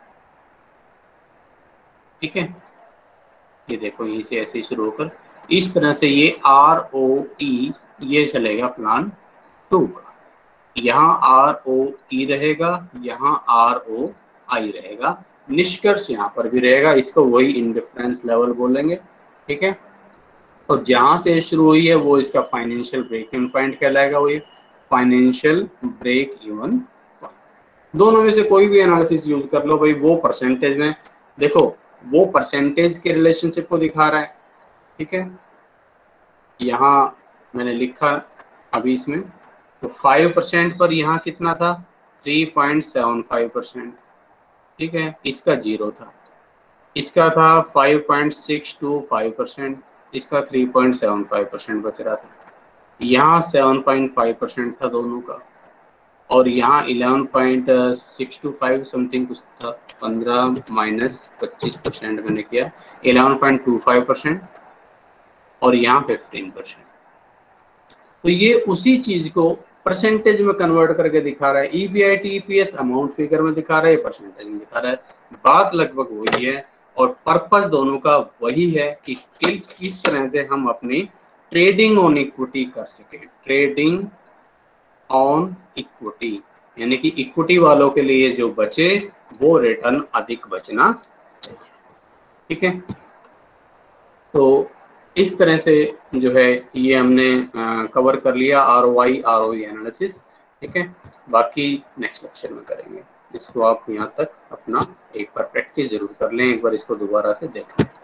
[SPEAKER 1] ठीक है, ये देखो यहीं से ऐसे शुरू होकर इस तरह से ये ROE ये चलेगा प्लान 2 का। यहाँ ROE रहेगा, यहाँ ROI रहेगा, निष्कर्ष यहाँ पर भी रहेगा। इसको वही इंडिफरेंस लेवल बोलेंगे। ठीक है, और जहाँ से शुरू हुई है वो इसका फाइनेंशियल ब्रेक इवन पॉइंट कहलाएगा। वो ये फाइनेंशियल ब्रेक इवन पॉइंट, दोनों में से कोई भी एनालिसिस यूज कर लो भाई, वो परसेंटेज में देखो, वो परसेंटेज के रिलेशनशिप को दिखा रहा है। ठीक है, यहाँ मैंने लिखा अभी इसमें, तो 5% पर यहाँ कितना था 3.75%। ठीक है, इसका 0 था, इसका था 5.625%, इसका 3.75% बच रहा था। यहाँ 7.5% था दोनों का, और यहाँ 11.625 समथिंग कुछ था, 15 माइनस 25% मैंने किया 11.25%, और यहाँ 15%। तो ये उसी चीज को परसेंटेज में कन्वर्ट करके दिखा रहा है। EBIT EPS अमाउंट फिगर में दिखा रहा है, परसेंटेज में दिखा रहा है, बात लगभग वही है, और पर्पस दोनों का वही है कि किस तरह से हम अपनी ट्रेडिंग ऑन इक्विटी कर सके। ट्रेडिंग ऑन इक्विटी यानी कि इक्विटी वालों के लिए जो बचे वो रिटर्न अधिक बचना चाहिए। ठीक है, तो इस तरह से जो है ये हमने कवर कर लिया ROI ROE एनालिसिस। ठीक है, बाकी नेक्स्ट लेक्चर में करेंगे। इसको आप यहाँ तक अपना एक बार प्रैक्टिस जरूर कर लें, एक बार इसको दोबारा से देख लें।